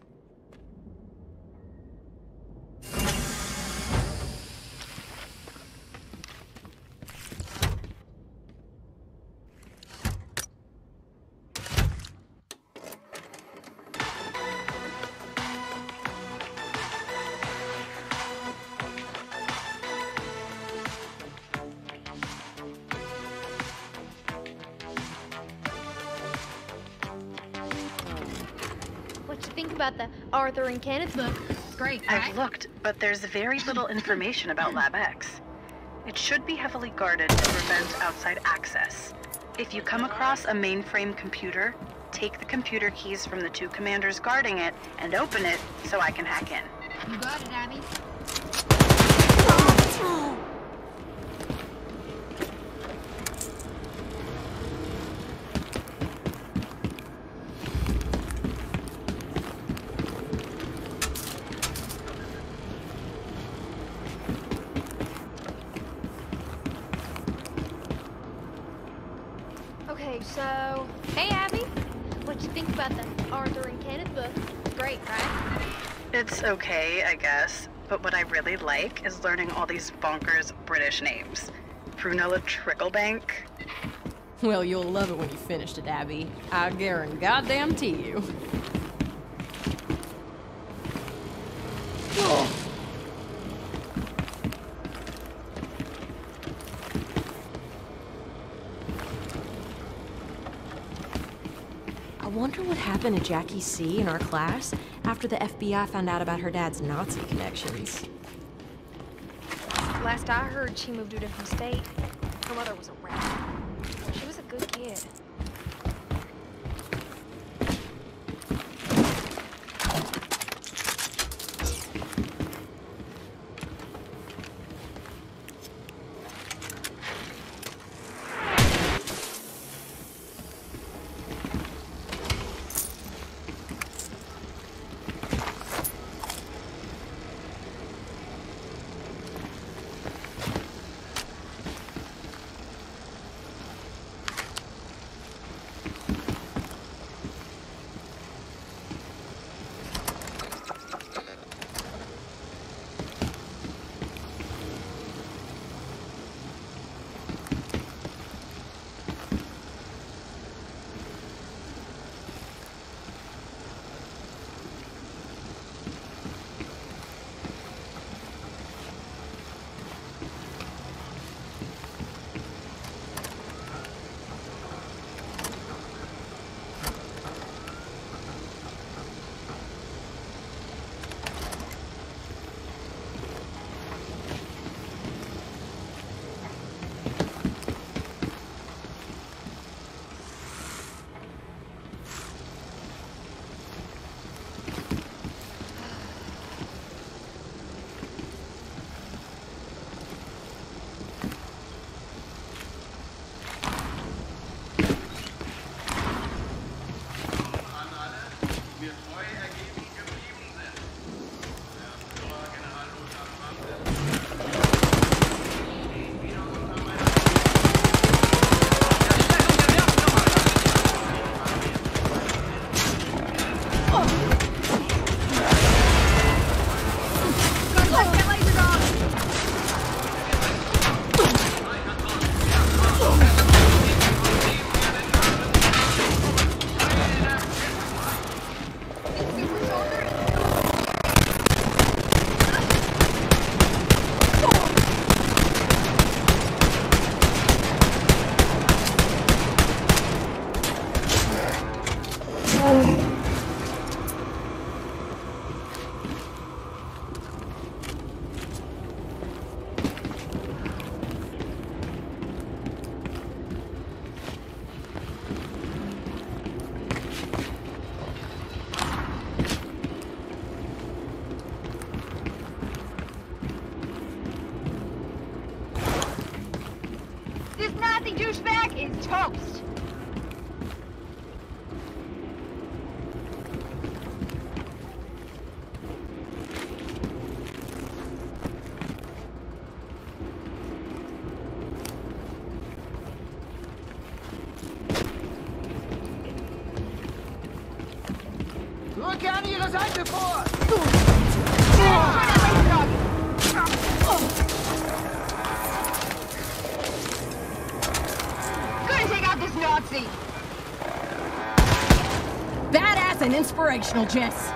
What you think about the Arthur and Kenneth book? Great, right? I've looked, but there's very little information about Lab X. It should be heavily guarded to prevent outside access. If you come across a mainframe computer, take the computer keys from the two commanders guarding it and open it so I can hack in. You got it, Abby. Okay, so... Hey, Abby. What you think about the Arthur and Kenneth book? Great, right? It's okay, I guess, but what I really like is learning all these bonkers British names. Prunella Tricklebank. Well, you'll love it when you finished it, Abby. I guarantee goddamn to you. Oh. I wonder what happened to Jackie C in our class after the F B I found out about her dad's Nazi connections. Last I heard, she moved to a different state. Her mother was a rat. She was a good kid. Rücke an ihre Seite vor! Gonna take out this Nazi! Badass and inspirational, Jess.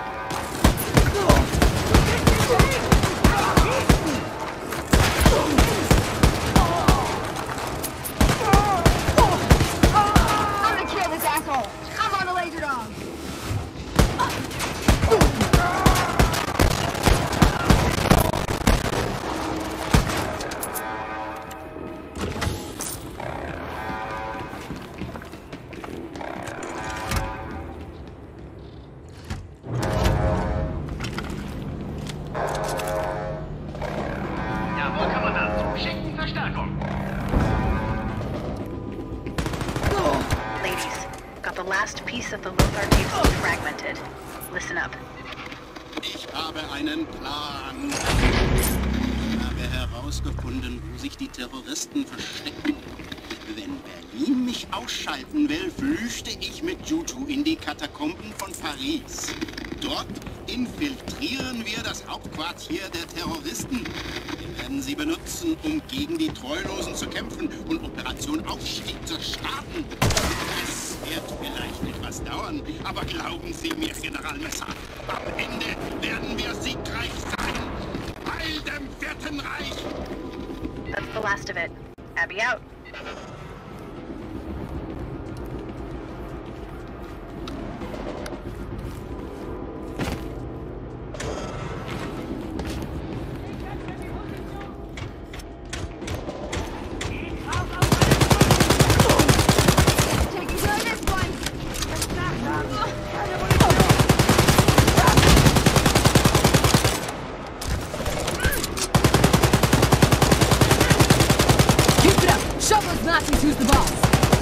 I'm gonna kill this asshole! I'm on the laser dog! Jawohl, Kommandant. Schicken Verstärkung. Ladies, got the last piece of the Lothar tapes fragmented. Listen up. Ich habe einen Plan. Ich habe herausgefunden, wo sich die Terroristen verstecken. Wenn Berlin mich ausschalten will, flüchte ich mit Juju in die Katakomben von Paris. Dort infiltrieren wir das Hauptquartier der Terroristen. Wir werden sie benutzen, um gegen die Treulosen zu kämpfen und Operation Aufstieg zu starten. Es wird vielleicht etwas dauern, aber glauben Sie mir, General Messer, am Ende werden wir siegreich sein. Heil dem Vierten Reich! That's the last of it. Abby out. Taking care of this one! Keep it up. Show those Nazis who's the boss.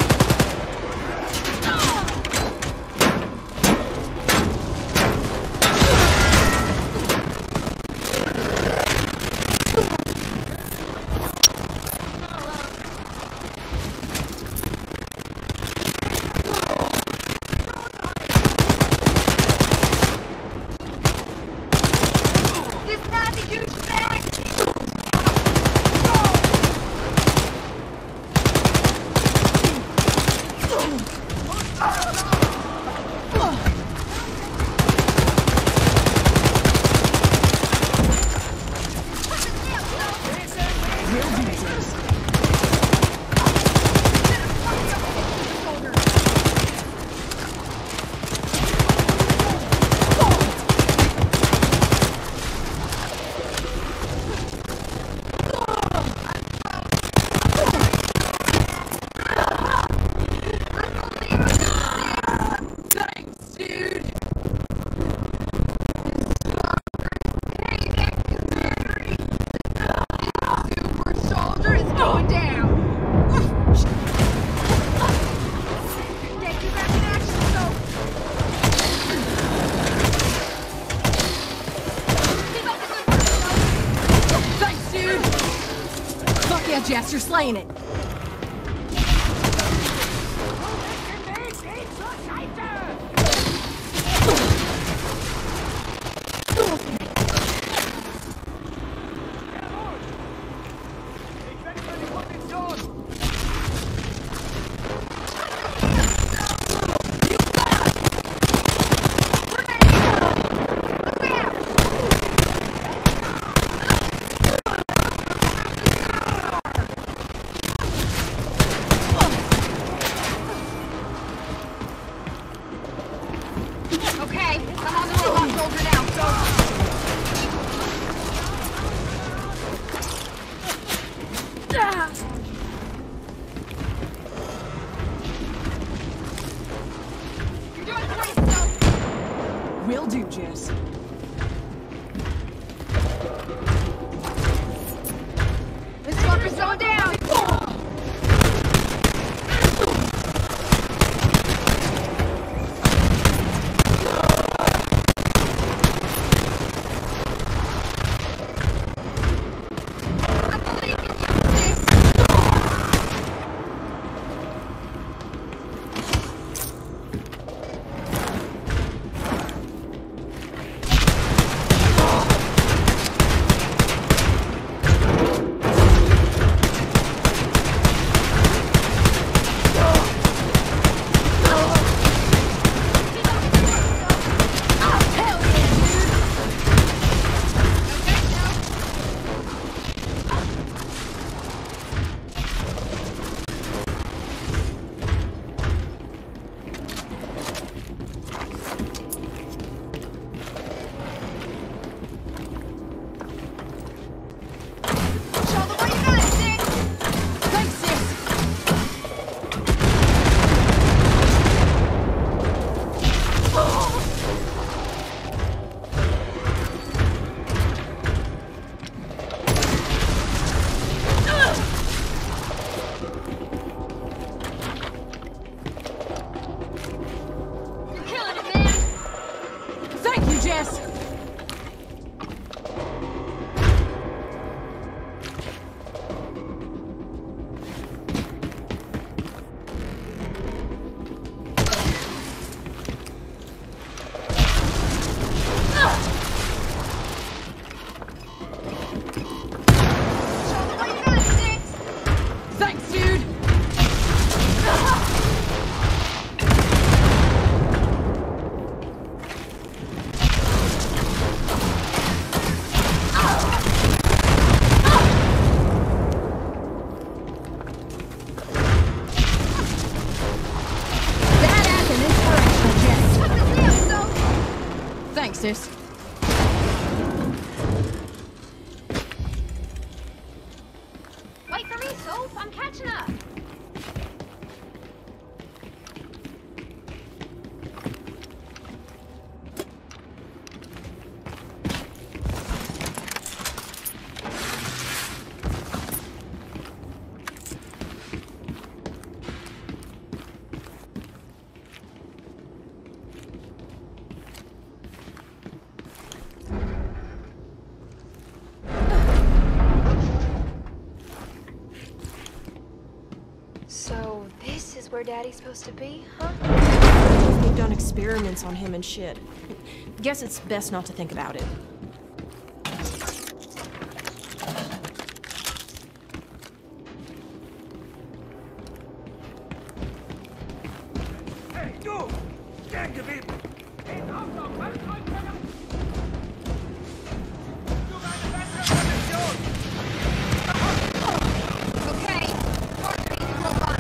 This Nazi douchebag! Jess, you're slaying it. Will do, Jess. This fucker's going down! ass! Thanks, dude! Badass and inspirational, Jess. Thanks, sis. Wait for me, Soph. I'm catching up. So this is where Daddy's supposed to be, huh? They've done experiments on him and shit. Guess it's best not to think about it. Hey, du! Stehen geblieben! In Ordnung, mach Rückwärts! Du eine bessere Position! Okay, targeting the robot.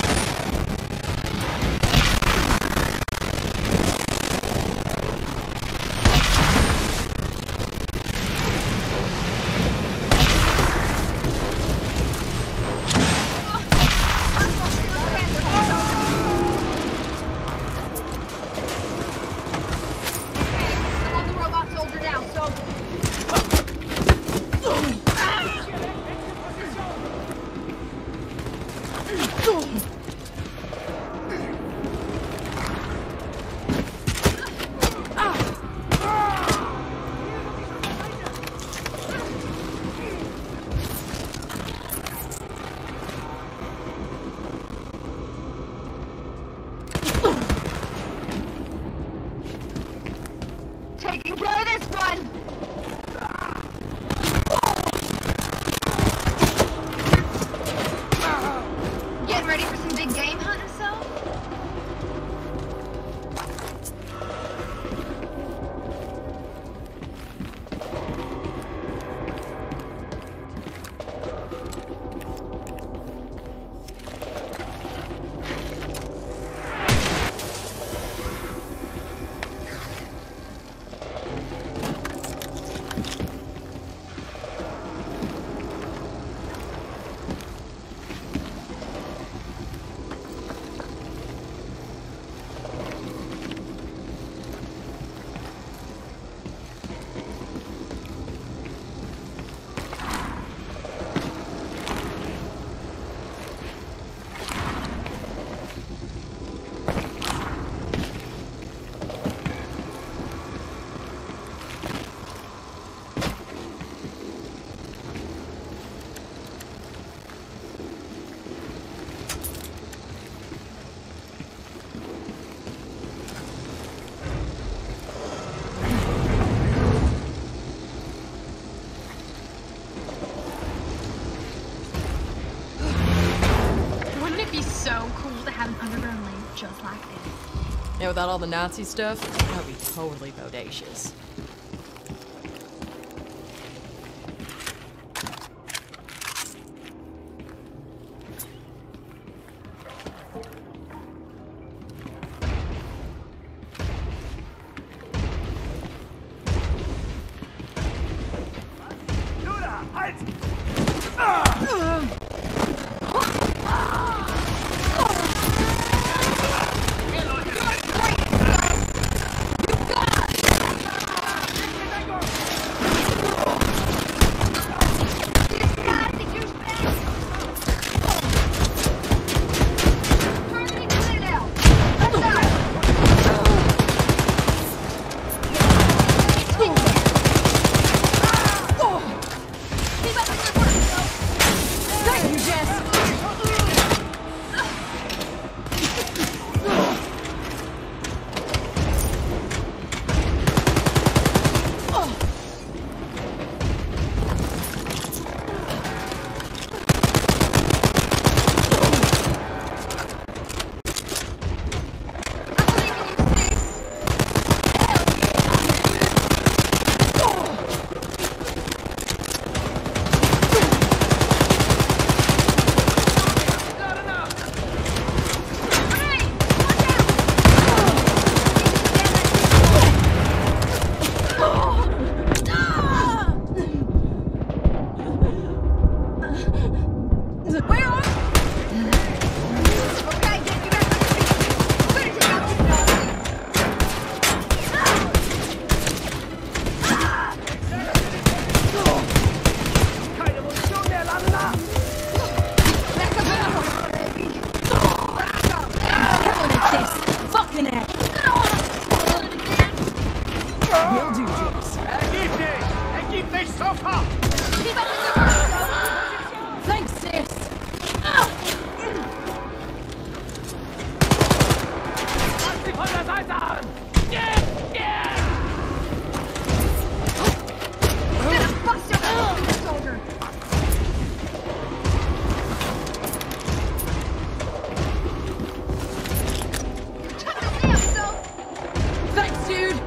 Taking care of this one! Getting ready for some big game hunting, so? So cool to have an underground lane just like this. Yeah, without all the Nazi stuff, that would be totally bodacious. Judah, halt! Ah! Will do, Jess. Ergib dich! Ergib dich sofort! Keep up with the work! Thanks, sis. Fass sie von der Seite an! Yeah! Yeah! Gonna bust your hole in the shoulder! Thanks, dude.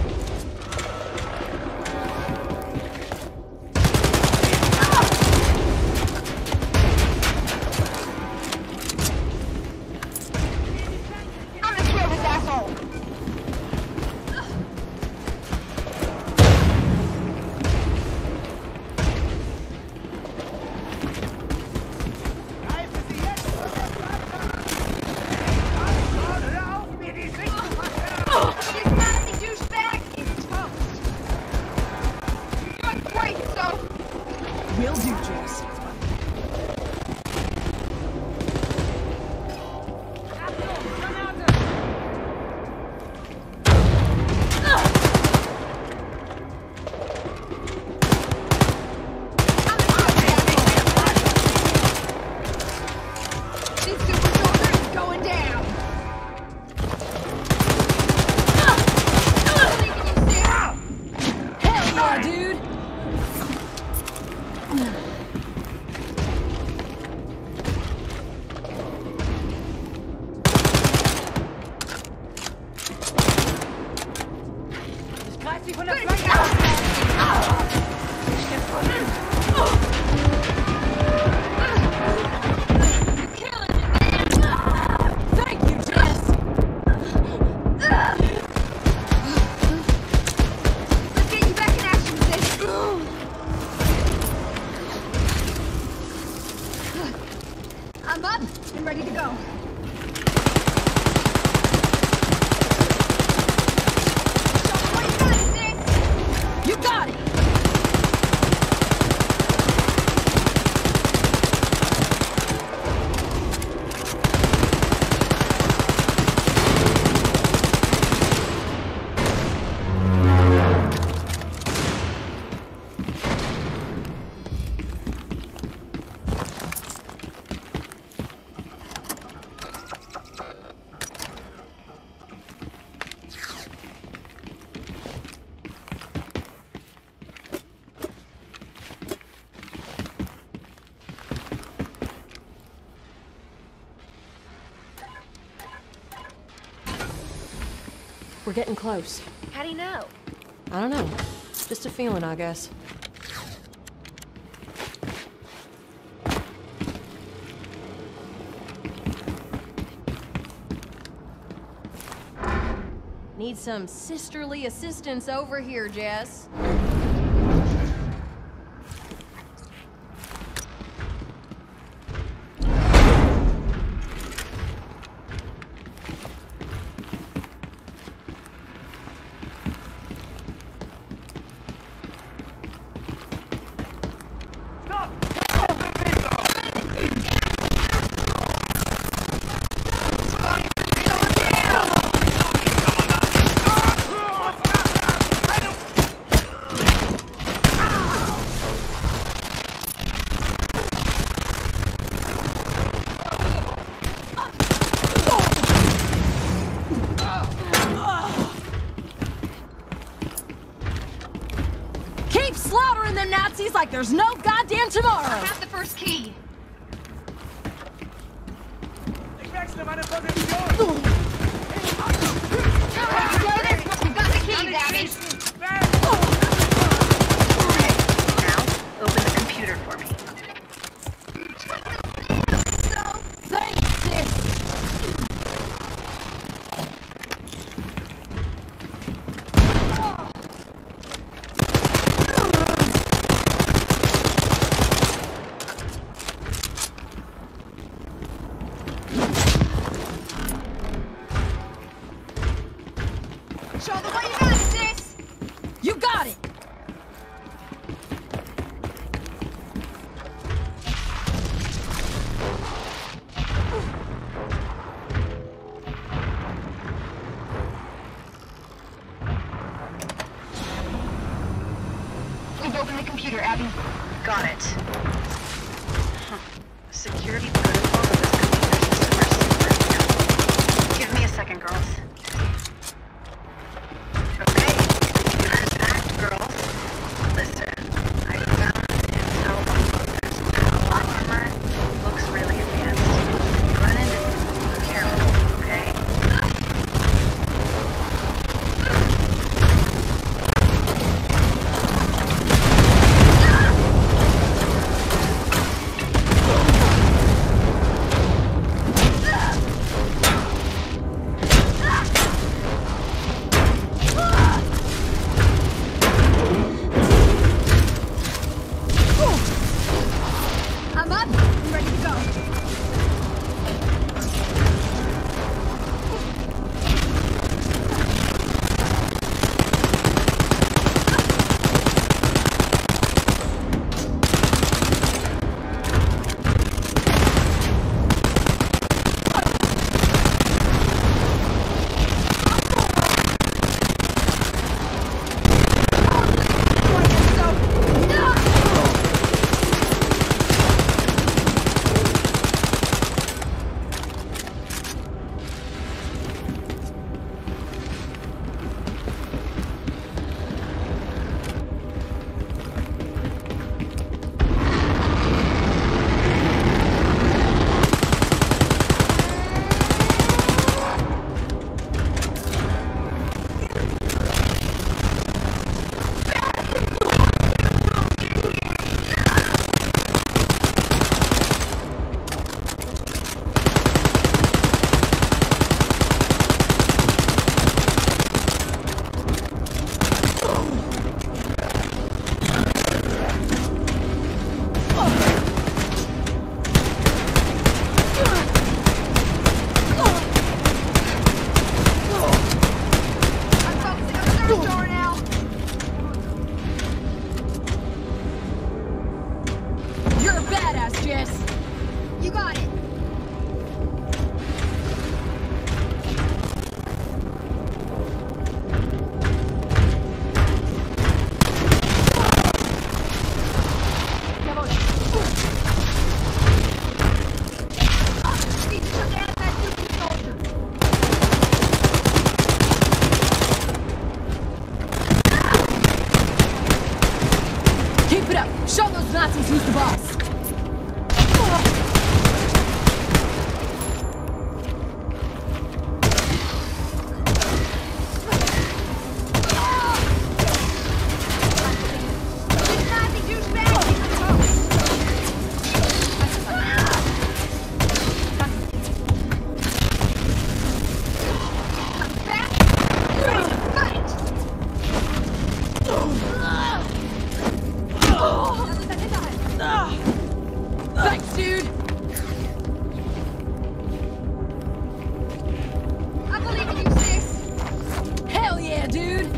I'm gonna kill this asshole! Hör auf, mir die Sicht zu versperren! This nasty douchebag is toast! You're great, so... Will do, Jess. This super soldier is going down! Leaving you sick! Hell yeah, dude. Ich greif sie von der Flanke! Thank you, Jess. Let's get you back in action, sis! I'm up and ready to go. What you got, sis? You got it. We're getting close. How do you know? I don't know. Just a feeling, I guess. Need some sisterly assistance over here, Jess. Keep slaughtering the Nazis like there's no goddamn tomorrow. I have the first key. Ich wechsle meine Position! We've got the key, Abby. Now, open the computer for me. Thanks, sis. Show them what you got, sis! You got it. the computer, Abby. Got it. Huh. Security protocols of this computer system are super weird. Give me a second, girls. Okay, here's that, girls. Listen, I found intel on Mother's power armor. Looks really advanced. Run into things, be careful, okay? I'm up. I'm ready to go. You're a badass, Jess. You got it. Need to shut down that stupid soldier. Keep it up. Show those Nazis who's the boss. Thanks, dude. I believe in you, sis. Hell yeah, dude.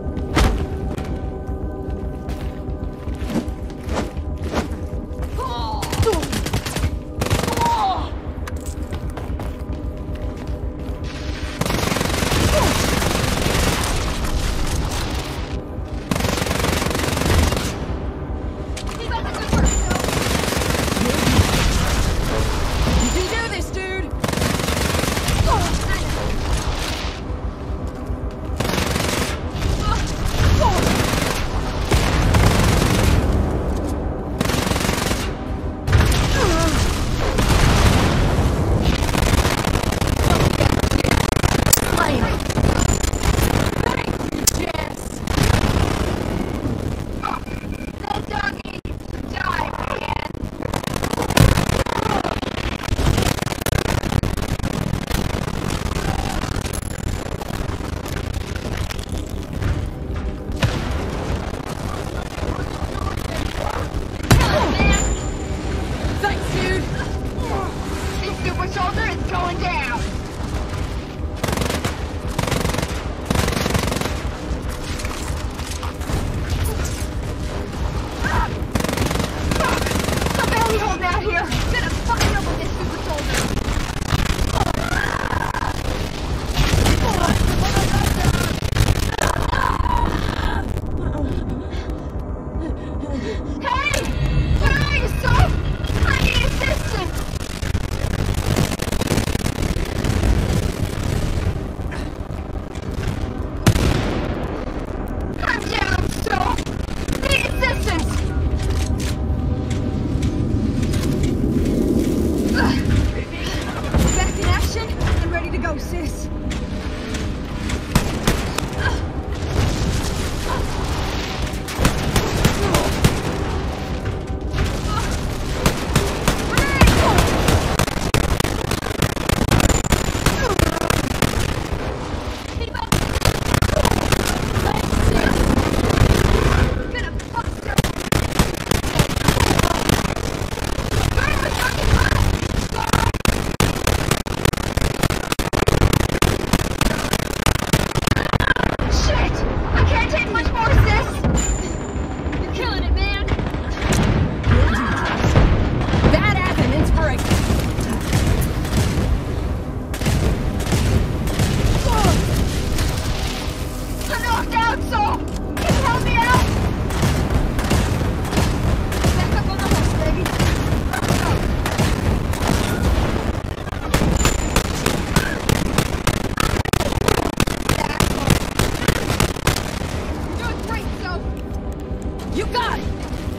You can do this, dude. are knocked out, so can you help me out? Back up on the horse, baby. You're doing great, so you got it.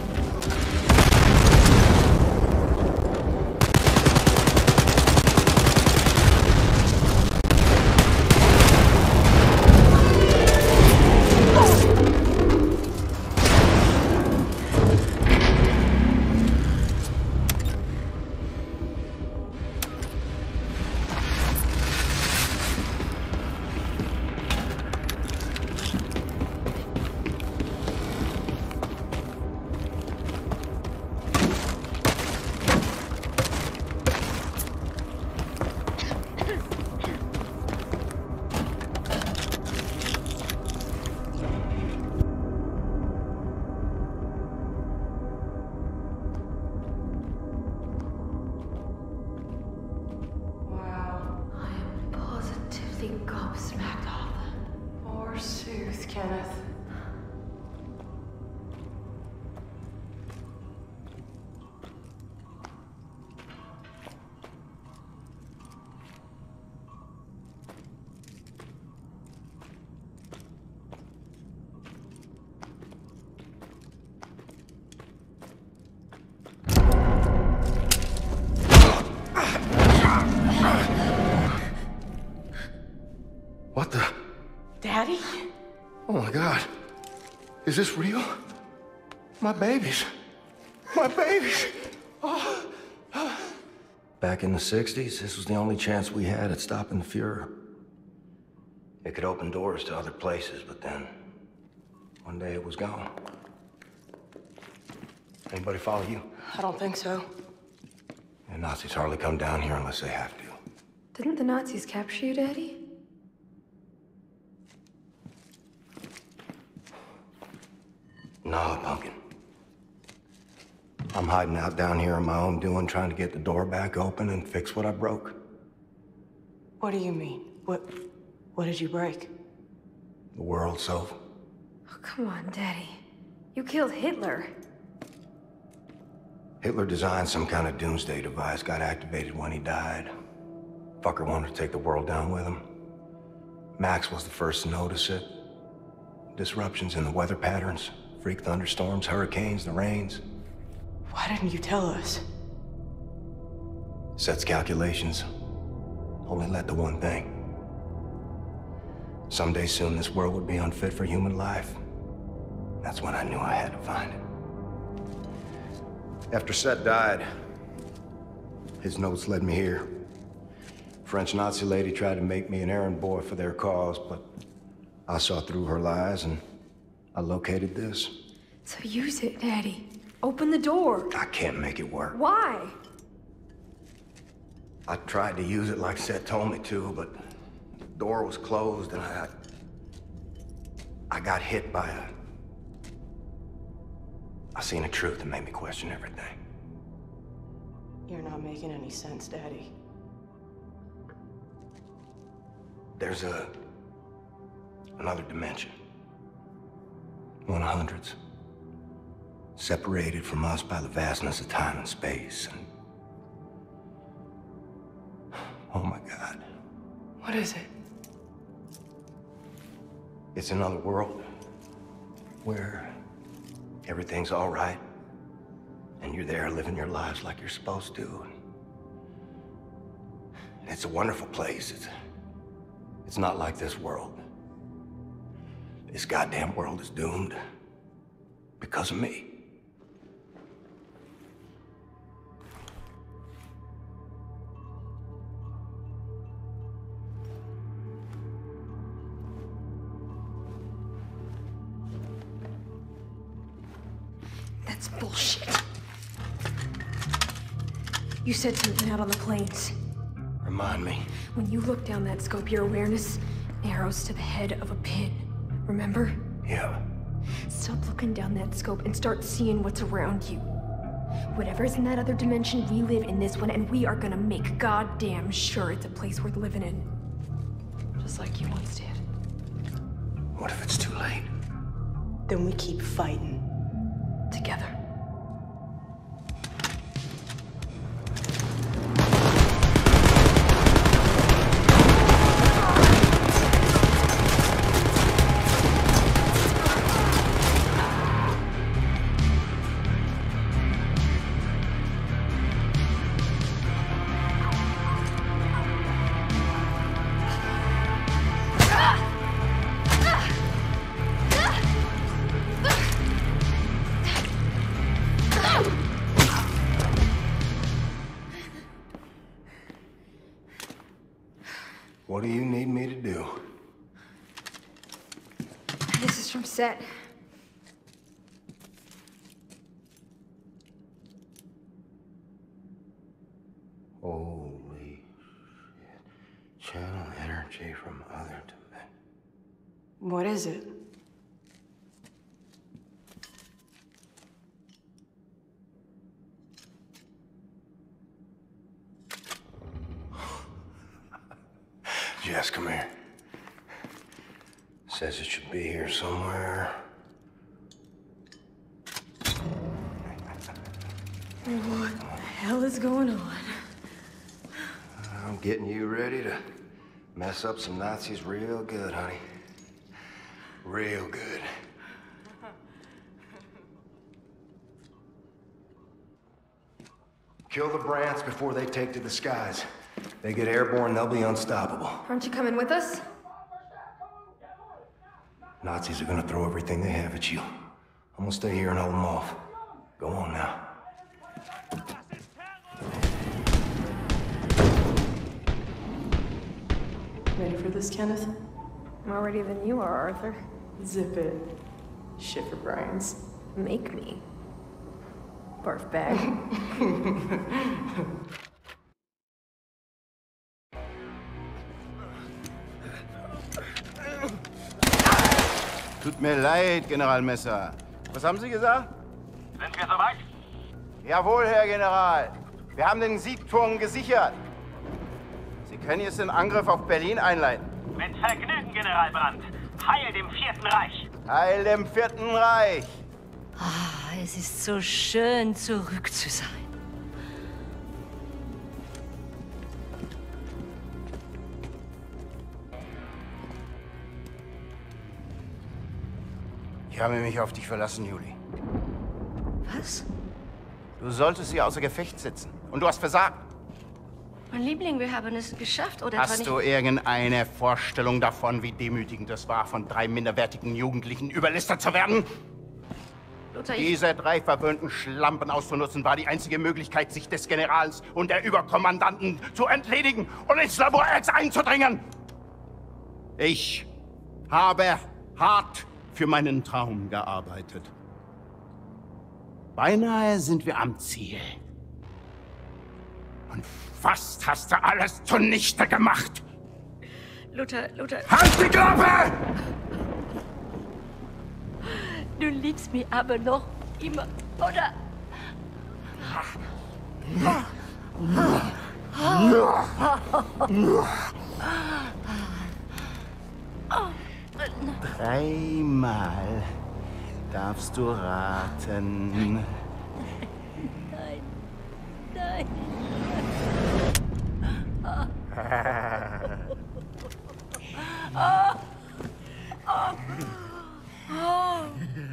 What the? Daddy? Oh my God. Is this real? My babies. My babies. Oh. Back in the sixties, this was the only chance we had at stopping the Fuhrer. It could open doors to other places, but then one day it was gone. Anybody follow you? I don't think so. The Nazis hardly come down here unless they have to. Didn't the Nazis capture you, Daddy? No, Pumpkin. I'm hiding out down here on my own doing, trying to get the door back open and fix what I broke. What do you mean? What what did you break? The world, Soph. Oh, come on, Daddy. You killed Hitler. Hitler designed some kind of doomsday device, got activated when he died. Fucker wanted to take the world down with him. Max was the first to notice it. Disruptions in the weather patterns, freak thunderstorms, hurricanes, the rains. Why didn't you tell us? Sets calculations only led to one thing. Someday soon this world would be unfit for human life. That's when I knew I had to find it. After Set died, his notes led me here. French Nazi lady tried to make me an errand boy for their cause, but I saw through her lies and I located this. So use it, Daddy. Open the door. I can't make it work. Why? I tried to use it like Set told me to, but the door was closed and I... I got hit by a... I seen a truth that made me question everything. You're not making any sense, Daddy. There's a... another dimension. One of hundreds. Separated from us by the vastness of time and space, and... oh my God. What is it? It's another world where everything's all right, and you're there living your lives like you're supposed to. And it's a wonderful place. It's, it's not like this world. This goddamn world is doomed because of me. That's bullshit. You said something out on the plains. Remind me. When you look down that scope, your awareness narrows to the head of a pin. Remember? Yeah. Stop looking down that scope and start seeing what's around you. Whatever's in that other dimension, we live in this one, and we are gonna make goddamn sure it's a place worth living in. Just like you once did. What if it's too late? Then we keep fighting. Together. What do you need me to do? This is from set. Holy shit. Channel energy from other dimensions. What is it? Jess, come here. Says it should be here somewhere. What the hell is going on? I'm getting you ready to mess up some Nazis real good, honey. Real good. Kill the Brants before they take to the skies. They get airborne, they'll be unstoppable. Aren't you coming with us? Nazis are gonna throw everything they have at you. I'm gonna stay here and hold them off. Go on now. Ready for this, Kenneth? More ready than you are, Arthur. Zip it. Shit for Brian's. Make me. Barf bag. Tut mir leid, General Messer. Was haben Sie gesagt? Sind wir soweit? Jawohl, Herr General. Wir haben den Siegturm gesichert. Sie können jetzt den Angriff auf Berlin einleiten. Mit Vergnügen, General Brandt. Heil dem Vierten Reich. Heil dem Vierten Reich. Ah, es ist so schön, zurück zu sein. Ich habe mich auf dich verlassen, Juli. Was? Du solltest sie außer Gefecht setzen. Und du hast versagt. Mein Liebling, wir haben es geschafft, oder etwa Hast nicht? du irgendeine Vorstellung davon, wie demütigend es war, von drei minderwertigen Jugendlichen überlistet zu werden? Luther, ich... Diese drei verwöhnten Schlampen auszunutzen, war die einzige Möglichkeit, sich des Generals und der Überkommandanten zu entledigen und ins Labor X einzudringen. Ich habe hart für meinen Traum gearbeitet. Beinahe sind wir am Ziel. Und fast hast du alles zunichte gemacht. Luther, Luther... Halt die Klappe! Du liebst mich aber noch immer, oder? Dreimal darfst du raten. Nein, nein. Oh. Oh. Oh.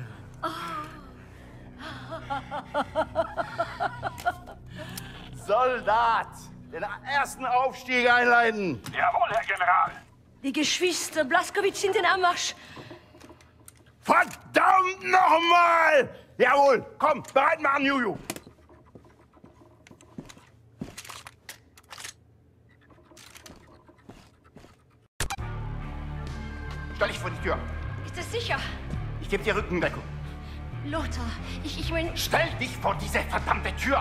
Soldat, den ersten Aufstieg einleiten. Jawohl, Herr General. Die Geschwister Blaskowitz sind in Anmarsch. Verdammt nochmal! Jawohl, komm, bereit machen, Juju. Stell dich vor die Tür. Ist es sicher? Ich gebe dir Rückendeckung. Lothar, ich, ich mein... Stell dich vor diese verdammte Tür!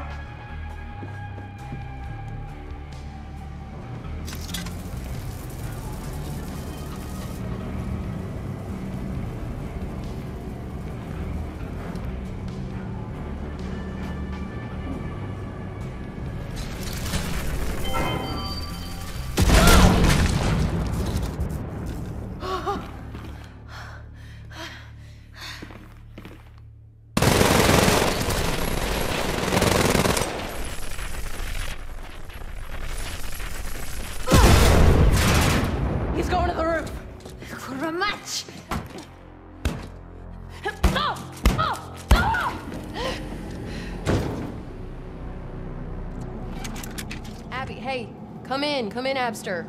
Come in, come in, Abster.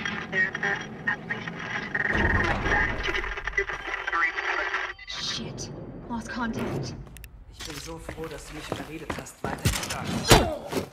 Shit. Lost contact. Ich bin so froh, dass du mich überredet hast, weiter zu starten.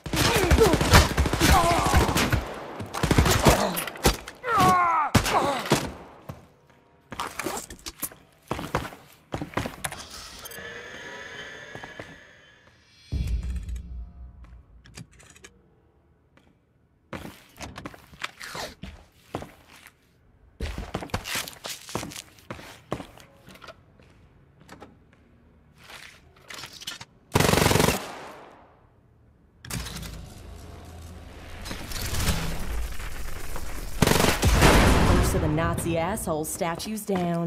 So the Nazi asshole statue's down.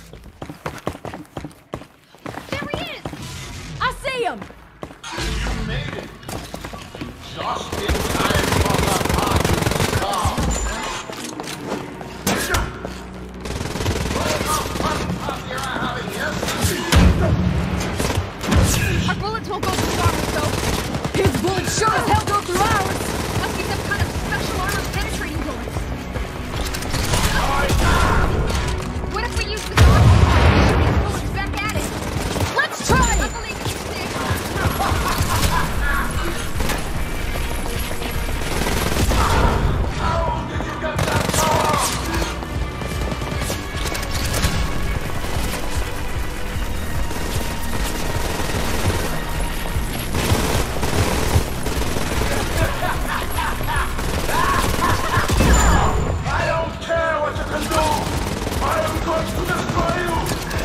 There he is! I see him! You made it! Just in time for the party to start! What a fun party you're having here! Our bullets won't go through armor, so... His bullets sure as hell go through ours! Must be some kind of special armor penetrating bullets. What if we use the dog and shoot his bullets back at it? Let's try it! I believe in you, Stick. How did you get that far? I don't care what you can do! I am going to destroy you!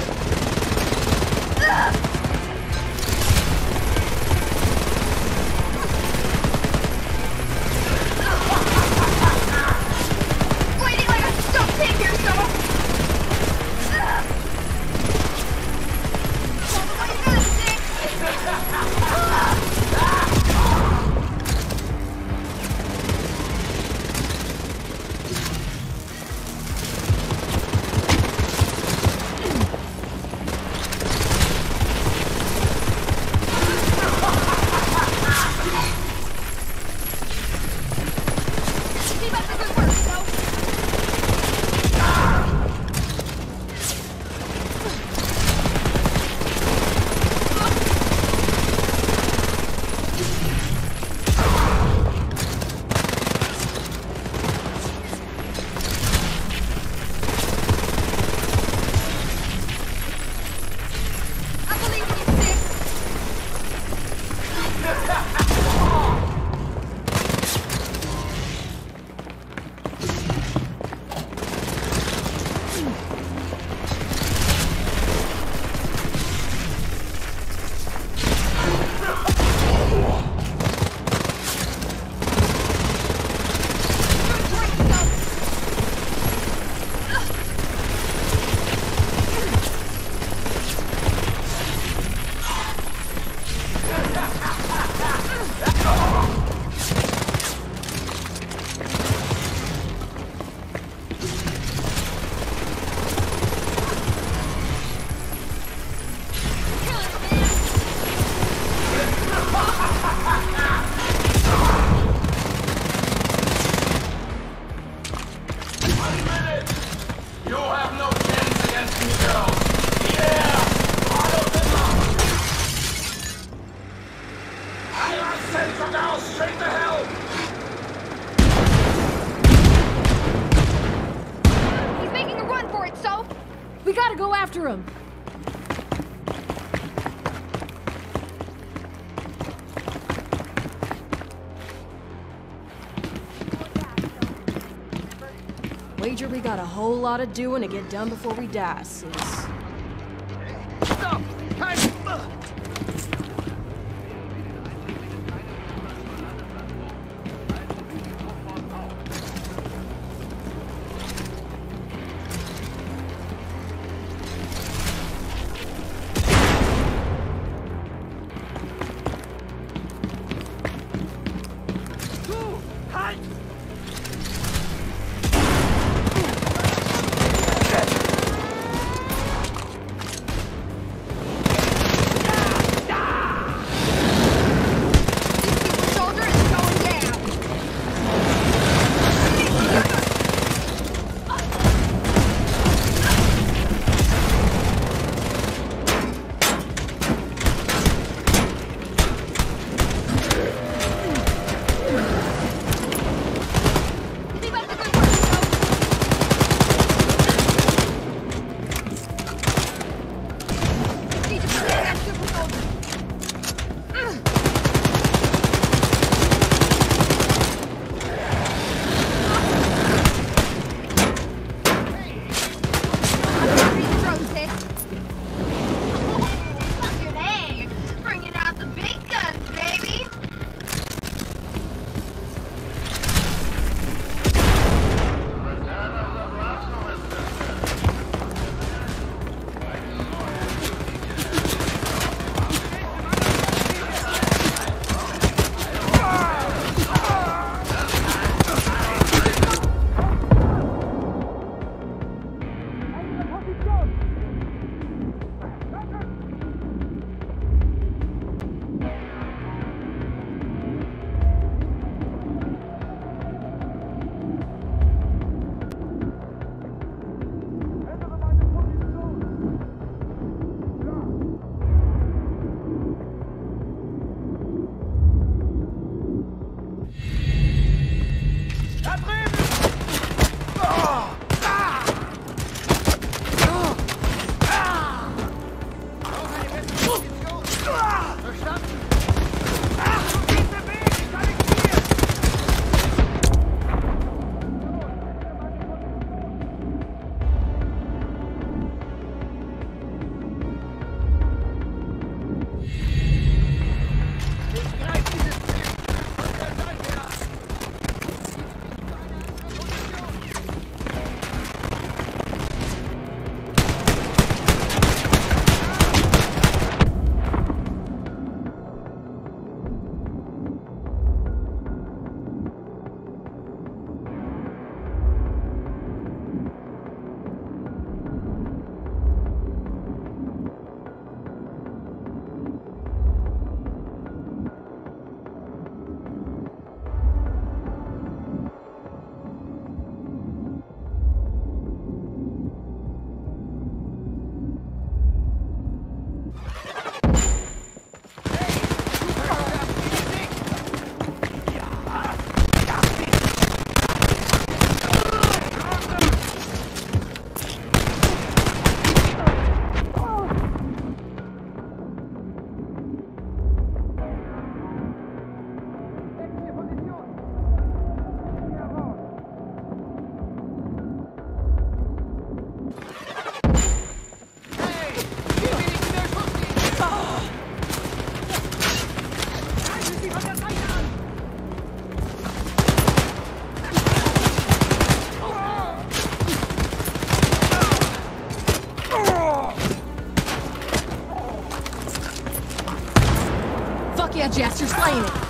Bleeding like a stuffed pig here, someone! What are you gonna Stick? Keep up the good work, so. I believe in you, Stick. You have no chance against me, girls! Yeah! Follow them up! I send you girls straight to hell! He's making a run for it, so. We gotta go after him! Wager we got a whole lot of doing to get done before we die, sis. Stop! Hey! Halt! yeah, Jess, you're slaying it.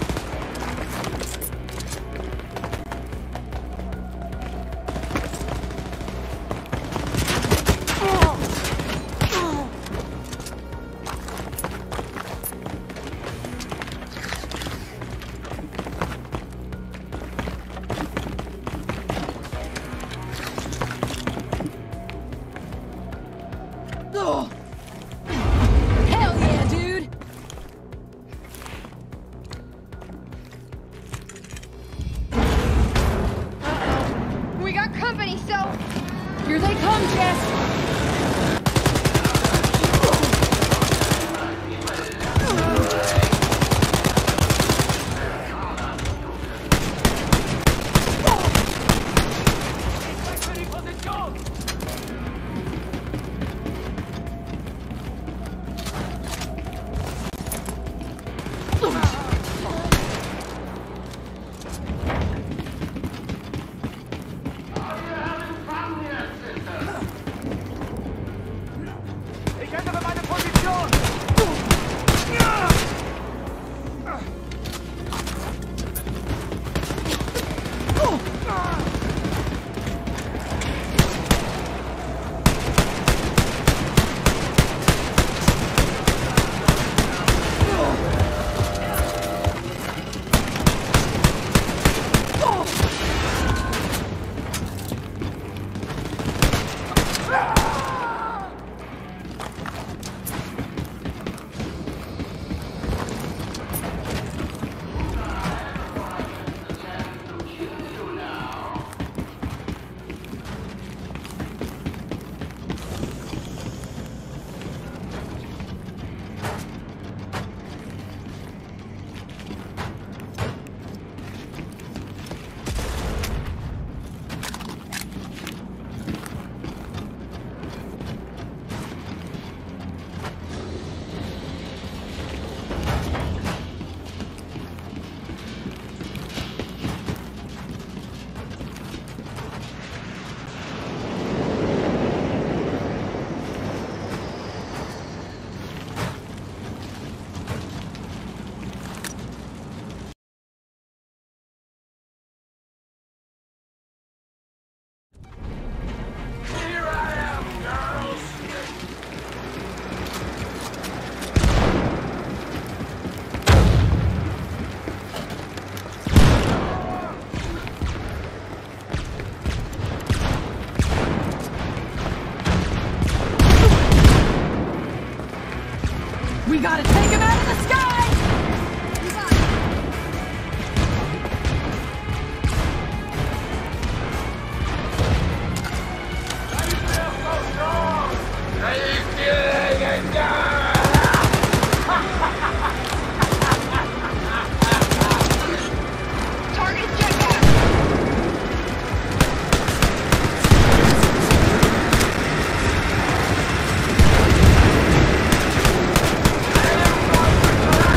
We gotta take him out of the sky! Target jetpack!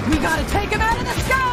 We gotta take him out of the sky!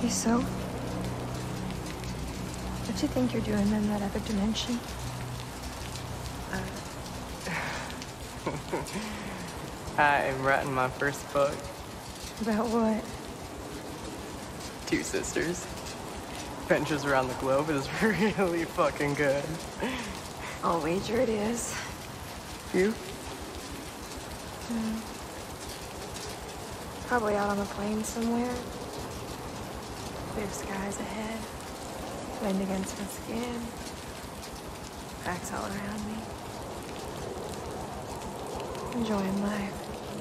Hey, so? What do you think you're doing in that other dimension? I'm writing my first book. About what? Two sisters. Adventures around the globe is really fucking good. I'll wager it is. You? Hmm. Probably out on the plains somewhere. Clear skies ahead. Wind against my skin. Facts all around me. Enjoying life.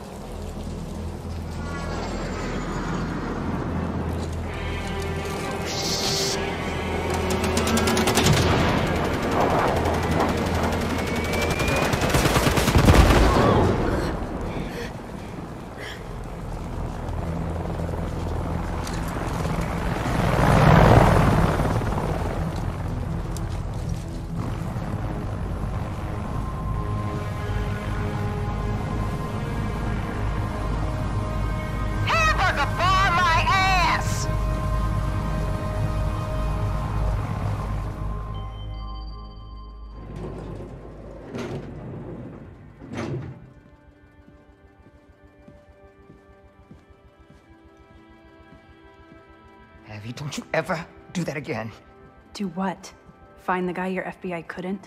Abby, don't you ever do that again. Do what? Find the guy your F B I couldn't?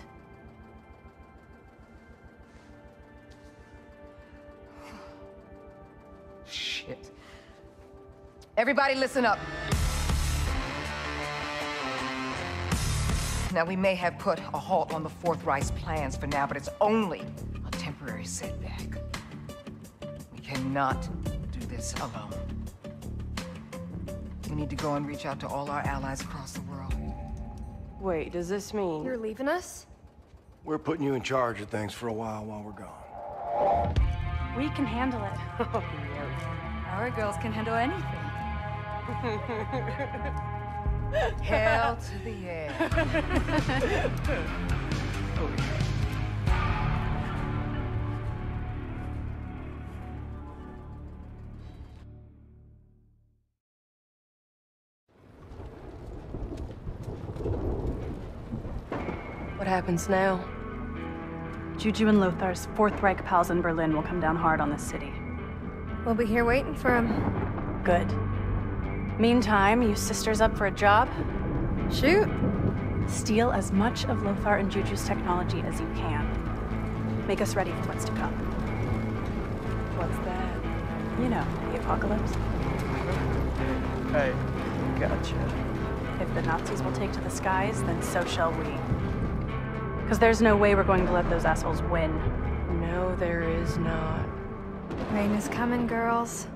Shit. Everybody listen up. Now, we may have put a halt on the Fourth Reich's plans for now, but it's only a temporary setback. We cannot do this alone. We need to go and reach out to all our allies across the world. Wait, does this mean... You're leaving us? We're putting you in charge of things for a while while we're gone. We can handle it. Oh, no. Our girls can handle anything. Hell to the yeah. Oh, yeah. What happens now? Juju and Lothar's Fourth Reich pals in Berlin will come down hard on this city. We'll be here waiting for him. Good. Meantime, you sisters up for a job? Shoot. Steal as much of Lothar and Juju's technology as you can. Make us ready for what's to come. What's that? You know, the apocalypse. Hey, gotcha. If the Nazis will take to the skies, then so shall we. Because there's no way we're going to let those assholes win. No, there is not. Rain is coming, girls.